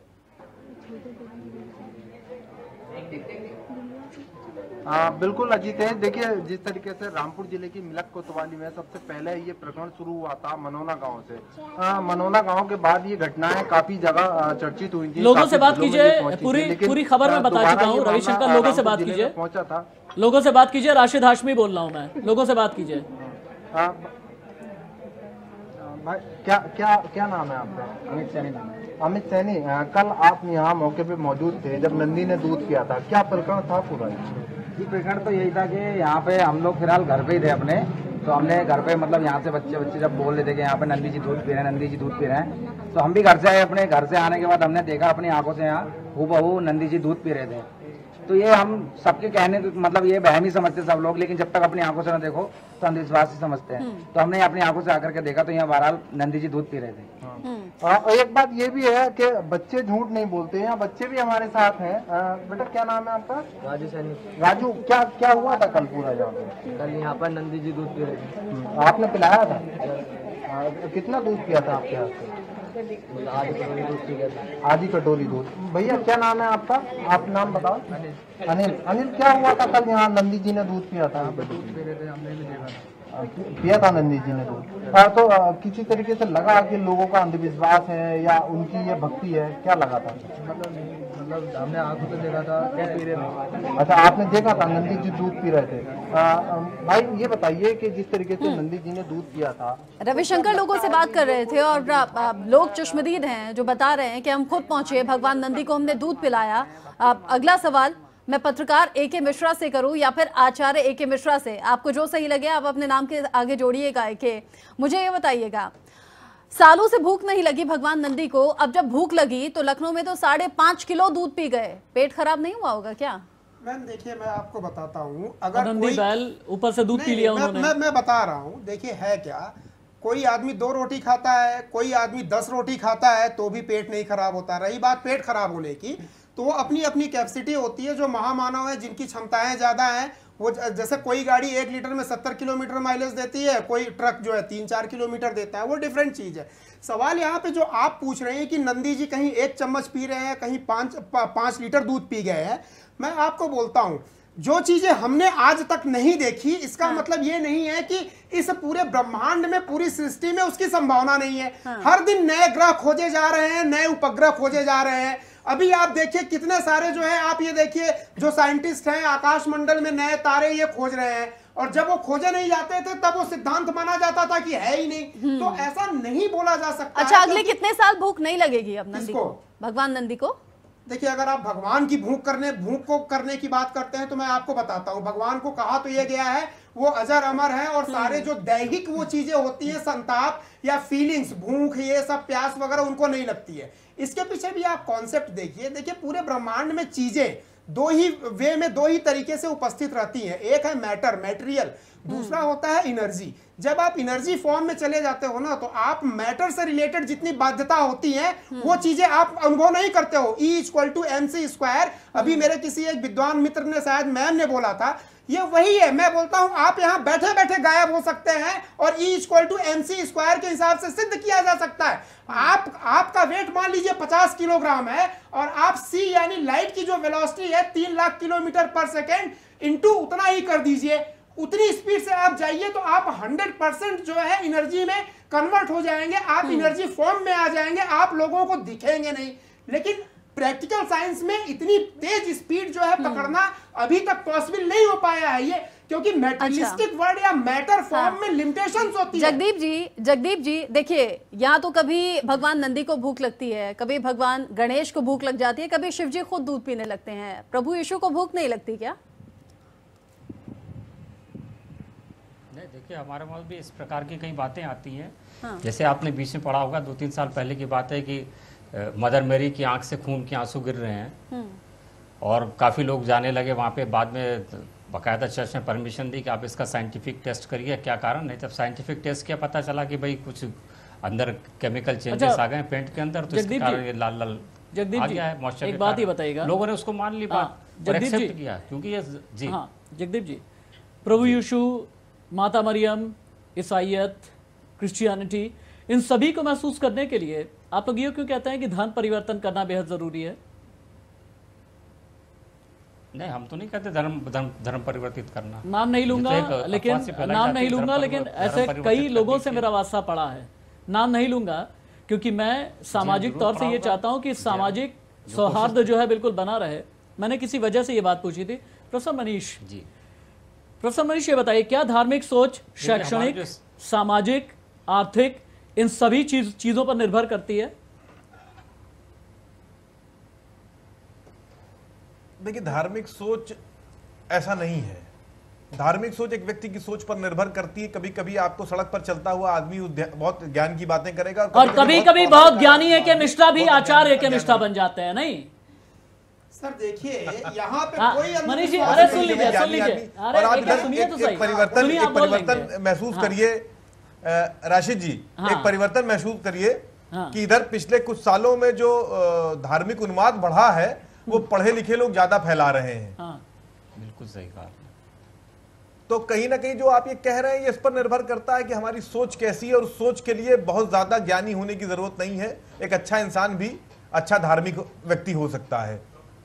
[SPEAKER 13] हाँ बिल्कुल अजीत है। देखिए जिस तरीके से रामपुर जिले की मिलक कोतवाली में सबसे पहले ये प्रकरण शुरू हुआ था मनोना गांव से। आ, मनोना गांव के बाद ये घटनाएं काफी जगह चर्चित हुई थी।
[SPEAKER 2] लोगों से बात कीजिए, पूरी पूरी खबर में बता चुका हूँ। रविशंकर, लोगों से बात कीजिए, पहुंचा था। लोगों से बात कीजिए। राशिद हाशमी बोल रहा हूँ मैं, लोगों से बात कीजिए।
[SPEAKER 13] भाई क्या क्या क्या नाम है आपका? अमित सैनी। अमित सैनी, कल आप यहाँ मौके पे मौजूद थे जब नंदी ने दूध किया था, क्या प्रकरण था पूरा?
[SPEAKER 14] प्रकरण तो यही था कि यहाँ पे हम लोग फिलहाल घर पे ही थे अपने, तो तो हमने घर पे मतलब यहाँ से बच्चे बच्चे जब बोल रहे थे कि यहाँ पे नंदी जी दूध पी रहे हैं, नंदी जी दूध पी रहे हैं, तो हम भी घर से आए। अपने घर से आने के बाद हमने देखा अपनी आंखों से यहाँ हूबहू नंदी जी दूध पी रहे थे। तो ये हम सबके कहने मतलब ये वहम ही समझते सब लोग, लेकिन जब तक अपनी आंखों से ना देखो तो अंधविश्वास ही समझते हैं। तो हमने अपनी आंखों से आकर के देखा तो यहाँ बहरहाल नंदी जी दूध पी रहे थे।
[SPEAKER 13] और एक बात ये भी है कि बच्चे झूठ नहीं बोलते हैं, बच्चे भी हमारे साथ हैं। बेटा क्या नाम है आपका?
[SPEAKER 3] राजू सैनी।
[SPEAKER 13] राजू, क्या क्या हुआ था कल पूरा यहाँ पे?
[SPEAKER 3] कल यहाँ पर नंदी जी दूध पी रहे थे।
[SPEAKER 13] आपने पिलाया था? कितना दूध पिया था आपके हाथ से?
[SPEAKER 3] आधी कटोरी दूध पी गया था।
[SPEAKER 13] आधी कटोरी दूध। भैया क्या नाम है आपका? आप नाम बताओ। अनिल। अनिल, क्या हुआ था कल यहाँ नंदी जी ने दूध पिया था?
[SPEAKER 3] दूध पी रहे थे, हमने भी देखा था।
[SPEAKER 13] पिया था नंदी जी ने दूध। हाँ, तो आ, किसी तरीके से लगा कि लोगों का अंधविश्वास है या उनकी ये भक्ति है, क्या लगा था?
[SPEAKER 3] मतलब मतलब हमने आंखों से देखा था क्या पी रहे थे।
[SPEAKER 13] अच्छा, आपने देखा था नंदी जी दूध पी रहे थे। आ, आ, भाई ये बताइए कि जिस तरीके से नंदी जी ने दूध पिया था।
[SPEAKER 1] रविशंकर लोगों से बात कर रहे थे और आ, आ, लोग चश्मदीद हैं जो बता रहे हैं कि हम खुद पहुंचे, भगवान नंदी को हमने दूध पिलाया। आ, अगला सवाल मैं पत्रकार ए के मिश्रा से करूं या फिर आचार्य ए के मिश्रा से, आपको जो सही लगे आप अपने नाम के आगे जोड़िएगा ए के। मुझे ये बताइएगा, सालों से भूख नहीं लगी भगवान नंदी को, अब जब भूख लगी तो लखनऊ में तो साढ़े पांच किलो दूध पी गए, पेट खराब नहीं हुआ होगा क्या?
[SPEAKER 6] मैम देखिए, मैं आपको बताता हूँ, अगर
[SPEAKER 2] नंदी
[SPEAKER 6] कोई
[SPEAKER 2] बैल ऊपर से दूध पी लिया
[SPEAKER 6] मैं,
[SPEAKER 2] उन्होंने।
[SPEAKER 6] मैं, मैं बता रहा हूँ, देखिए है क्या, कोई आदमी दो रोटी खाता है, कोई आदमी दस रोटी खाता है तो भी पेट नहीं खराब होता। रही बात पेट खराब होने की, तो वो अपनी अपनी कैपेसिटी होती है। जो महामानव है, जिनकी क्षमताएं ज्यादा हैं, वो जैसे कोई गाड़ी एक लीटर में सत्तर किलोमीटर माइलेज देती है, कोई ट्रक जो है तीन चार किलोमीटर देता है, वो डिफरेंट चीज है। सवाल यहाँ पे जो आप पूछ रहे हैं कि नंदी जी कहीं एक चम्मच पी रहे हैं, कहीं पांच पांच लीटर दूध पी गए हैं, मैं आपको बोलता हूं जो चीजें हमने आज तक नहीं देखी, इसका हाँ। मतलब ये नहीं है कि इस पूरे ब्रह्मांड में, पूरी सृष्टि में उसकी संभावना नहीं है। हाँ। हर दिन नए ग्रह खोजे जा रहे हैं, नए उपग्रह खोजे जा रहे हैं। अभी आप देखिए कितने सारे जो है, आप ये देखिए जो साइंटिस्ट हैं आकाश मंडल में नए तारे ये खोज रहे हैं, और जब वो खोजे नहीं जाते थे तब वो सिद्धांत माना जाता था कि है ही नहीं। तो ऐसा नहीं बोला जा सकता।
[SPEAKER 1] अच्छा, अगले कितने साल भूख नहीं लगेगी अब नंदी को, भगवान नंदी को?
[SPEAKER 6] देखिए, अगर आप भगवान की भूख करने भूख को करने की बात करते हैं तो मैं आपको बताता हूं, भगवान को कहा तो ये गया है वो अजर अमर है, और सारे जो दैहिक वो चीजें होती हैं, संताप या फीलिंग्स, भूख, ये सब प्यास वगैरह उनको नहीं लगती है। इसके पीछे भी आप कॉन्सेप्ट देखिए। देखिए, पूरे ब्रह्मांड में चीजें दो ही वे में, दो ही तरीके से उपस्थित रहती हैं। एक है मैटर, मैटेरियल, दूसरा होता है एनर्जी। जब आप एनर्जी फॉर्म में चले जाते हो ना, तो आप मैटर से रिलेटेड जितनी बाध्यता होती है वो चीजें आप अनुभव नहीं करते हो। E equal to M C square, अभी मेरे किसी एक विद्वान मित्र ने, शायद मैम ने बोला था, ये वही है। मैं बोलता हूं आप यहां बैठे बैठे गायब हो सकते हैं, और E equal to M C square के हिसाब से सिद्ध किया जा सकता है। आप आपका वेट मान लीजिए पचास किलोग्राम है, और आप सी यानी लाइट की जो वेलोसिटी है तीन लाख किलोमीटर पर सेकेंड इंटू उतना ही कर दीजिए, उतनी स्पीड से आप जाइए तो आप हंड्रेड परसेंट जो है एनर्जी में कन्वर्ट हो जाएंगे, आप एनर्जी फॉर्म में आ जाएंगे, आप लोगों को दिखेंगे नहीं। लेकिन प्रैक्टिकल साइंस में इतनी तेज स्पीड जो है पकड़ना अभी तक पॉसिबल नहीं हो पाया है, ये क्योंकि मैटेरियलिस्टिक वर्ड या मैटर फॉर्म में लिमिटेशंस होती है।
[SPEAKER 1] जगदीप जी, जगदीप जी देखिए, यहाँ तो कभी भगवान नंदी को भूख लगती है, कभी भगवान गणेश को भूख लग जाती है, कभी शिव जी खुद दूध पीने लगते हैं, प्रभु यीशु को भूख नहीं लगती क्या?
[SPEAKER 9] देखिए, हमारे पास भी इस प्रकार की कई बातें आती हैं।
[SPEAKER 1] हाँ।
[SPEAKER 9] जैसे आपने बीच में पढ़ा होगा, दो तीन साल पहले की बात है कि मदर मेरी की आंख से खून के आंसू गिर रहे हैं, और काफ़ी लोग जाने लगे वहाँ पे। बाद में बाकायदा चर्च ने परमिशन दी कि आप इसका साइंटिफिक टेस्ट करिए, क्या कारण है। जब साइंटिफिक टेस्ट किया, पता चला कि भाई कुछ अंदर केमिकल चेंजेस आ गए पेंट के अंदर, तो इसके कारण ये लाल लाल आ गया है मॉइस्चर।
[SPEAKER 2] एक बात ही बताइएगा,
[SPEAKER 9] लोगों ने उसको मान ली बात, एक्सेप्ट किया, क्योंकि ये जी
[SPEAKER 2] हाँ जगदीप जी, प्रभु यीशु, माता मरियम, ईसाइयत, क्रिश्चियनिटी, इन सभी को महसूस करने के लिए आप लोग ये क्यों कहते हैं कि धर्म परिवर्तन करना बेहद जरूरी है?
[SPEAKER 9] नहीं, हम तो नहीं कहते धर्म धर्म धर्म परिवर्तित करना।
[SPEAKER 2] नाम नहीं लूंगा लेकिन नाम नहीं लूंगा लेकिन ऐसे कई लोगों से मेरा वास्ता पड़ा है। नाम नहीं लूंगा क्योंकि मैं सामाजिक तौर से ये चाहता हूं कि सामाजिक सौहार्द जो है बिल्कुल बना रहे। मैंने किसी वजह से ये बात पूछी थी। प्रोफेसर मनीष जी, प्रोफेसर मनीष ये बताइए, क्या धार्मिक सोच शैक्षणिक, सामाजिक, आर्थिक, इन सभी चीज चीजों पर निर्भर करती है?
[SPEAKER 11] देखिए, धार्मिक सोच ऐसा नहीं है। धार्मिक सोच एक व्यक्ति की सोच पर निर्भर करती है। कभी कभी आपको सड़क पर चलता हुआ आदमी बहुत ज्ञान की बातें करेगा
[SPEAKER 2] और कभी कभी बहुत ज्ञानी है कि निष्ठा भी आचार्य के निष्ठा बन जाते हैं। नहीं
[SPEAKER 6] सर देखिए यहाँ पे कोई
[SPEAKER 2] मनीष जी, अरे सुन लीजिए सुन लीजिए,
[SPEAKER 11] और आप इधर परिवर्तन एक परिवर्तन महसूस करिए राशिद जी, एक परिवर्तन महसूस करिए कि इधर पिछले कुछ सालों में जो धार्मिक उन्माद बढ़ा है वो पढ़े लिखे लोग ज्यादा फैला रहे हैं।
[SPEAKER 9] बिल्कुल सही कहा।
[SPEAKER 11] तो कहीं ना कहीं जो आप ये कह रहे हैं ये इस पर निर्भर करता है कि हमारी सोच कैसी है, और सोच के लिए बहुत ज्यादा ज्ञानी होने की जरूरत नहीं है। एक अच्छा इंसान भी अच्छा धार्मिक व्यक्ति हो सकता है।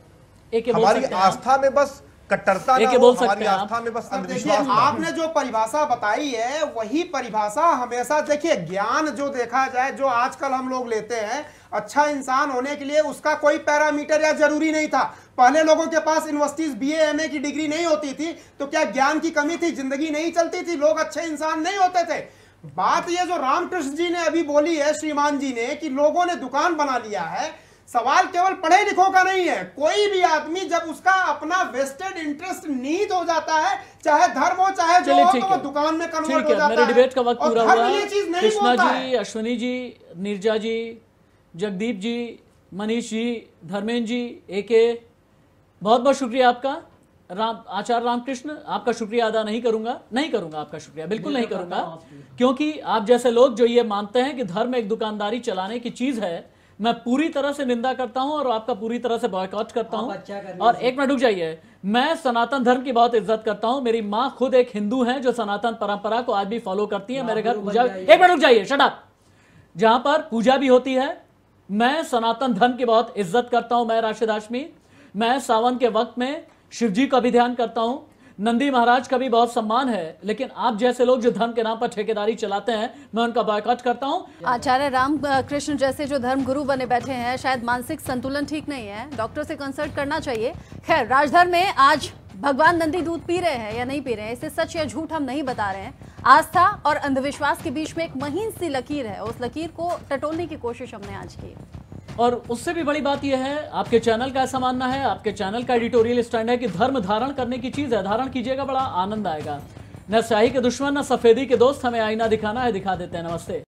[SPEAKER 11] हमारी आस्था में बस कट्टरता ना हो, हमारी आस्था में बस अंधविश्वास।
[SPEAKER 6] आपने जो परिभाषा बताई है वही परिभाषा हमेशा देखिए, ज्ञान जो देखा जाए जो आजकल हम लोग लेते हैं, अच्छा इंसान होने के लिए उसका कोई पैरामीटर या जरूरी नहीं था। पहले लोगों के पास यूनिवर्सिटीज बीए एमए की डिग्री नहीं होती थी तो क्या ज्ञान की कमी थी? जिंदगी नहीं चलती थी, लोग अच्छे इंसान नहीं होते थे। बात ये जो रामकृष्ण जी ने अभी बोली है, श्रीमान जी ने, कि लोगों ने दुकान बना लिया है, सवाल केवल पढ़े लिखों का नहीं है। कोई भी आदमी जब उसका अपना वेस्टेड इंटरेस्ट नीड हो जाता है, चाहे धर्म हो चाहे जो हो, तो वो दुकान में कन्वर्ट हो जाता है।
[SPEAKER 2] मेरे डिबेट का वक्त पूरा हुआ।
[SPEAKER 6] कृष्णा
[SPEAKER 2] जी, अश्विनी जी, नीरजा जी, जगदीप जी, मनीष जी, धर्मेंद्र जी, एके, बहुत बहुत शुक्रिया आपका। राम आचार्य रामकृष्ण, आपका शुक्रिया अदा नहीं करूंगा, नहीं करूंगा आपका शुक्रिया, बिल्कुल नहीं करूंगा, क्योंकि आप जैसे लोग जो ये मानते हैं कि धर्म एक दुकानदारी चलाने की चीज है, मैं पूरी तरह से निंदा करता हूं और आपका पूरी तरह से बॉयकॉट करता हूं। और एक मिनट रुक जाइए, मैं सनातन धर्म की बहुत इज्जत करता हूं। मेरी माँ खुद एक हिंदू है जो सनातन परंपरा को आज भी फॉलो करती है। मेरे घर पूजा, एक मिनट रुक जाइए, शट अप, जहां पर पूजा भी होती है। मैं सनातन धर्म की बहुत इज्जत करता हूं। मैं राशिद हाशमी, मैं सावन के वक्त में शिव जी का भी ध्यान करता हूं, नंदी महाराज का भी बहुत सम्मान है, लेकिन आप जैसे लोग जो धर्म के नाम पर ठेकेदारी चलाते हैं, मैं उनका बॉयकॉट करता हूं।
[SPEAKER 1] आचार्य राम कृष्ण जैसे जो धर्म गुरु बने बैठे हैं, शायद मानसिक संतुलन ठीक नहीं है, डॉक्टर से कंसल्ट करना चाहिए। खैर, राजधर्म में आज भगवान नंदी दूध पी रहे हैं या नहीं पी रहे हैं, इसे सच या झूठ हम नहीं बता रहे हैं। आस्था और अंधविश्वास के बीच में एक महीन सी लकीर है, उस लकीर को टटोलने की कोशिश हमने आज की।
[SPEAKER 2] और उससे भी बड़ी बात यह है, आपके चैनल का ऐसा मानना है, आपके चैनल का एडिटोरियल स्टैंड है कि धर्म धारण करने की चीज है, धारण कीजिएगा, बड़ा आनंद आएगा। न स्याही के दुश्मन न सफेदी के दोस्त, हमें आईना दिखाना है, दिखा देते हैं। नमस्ते।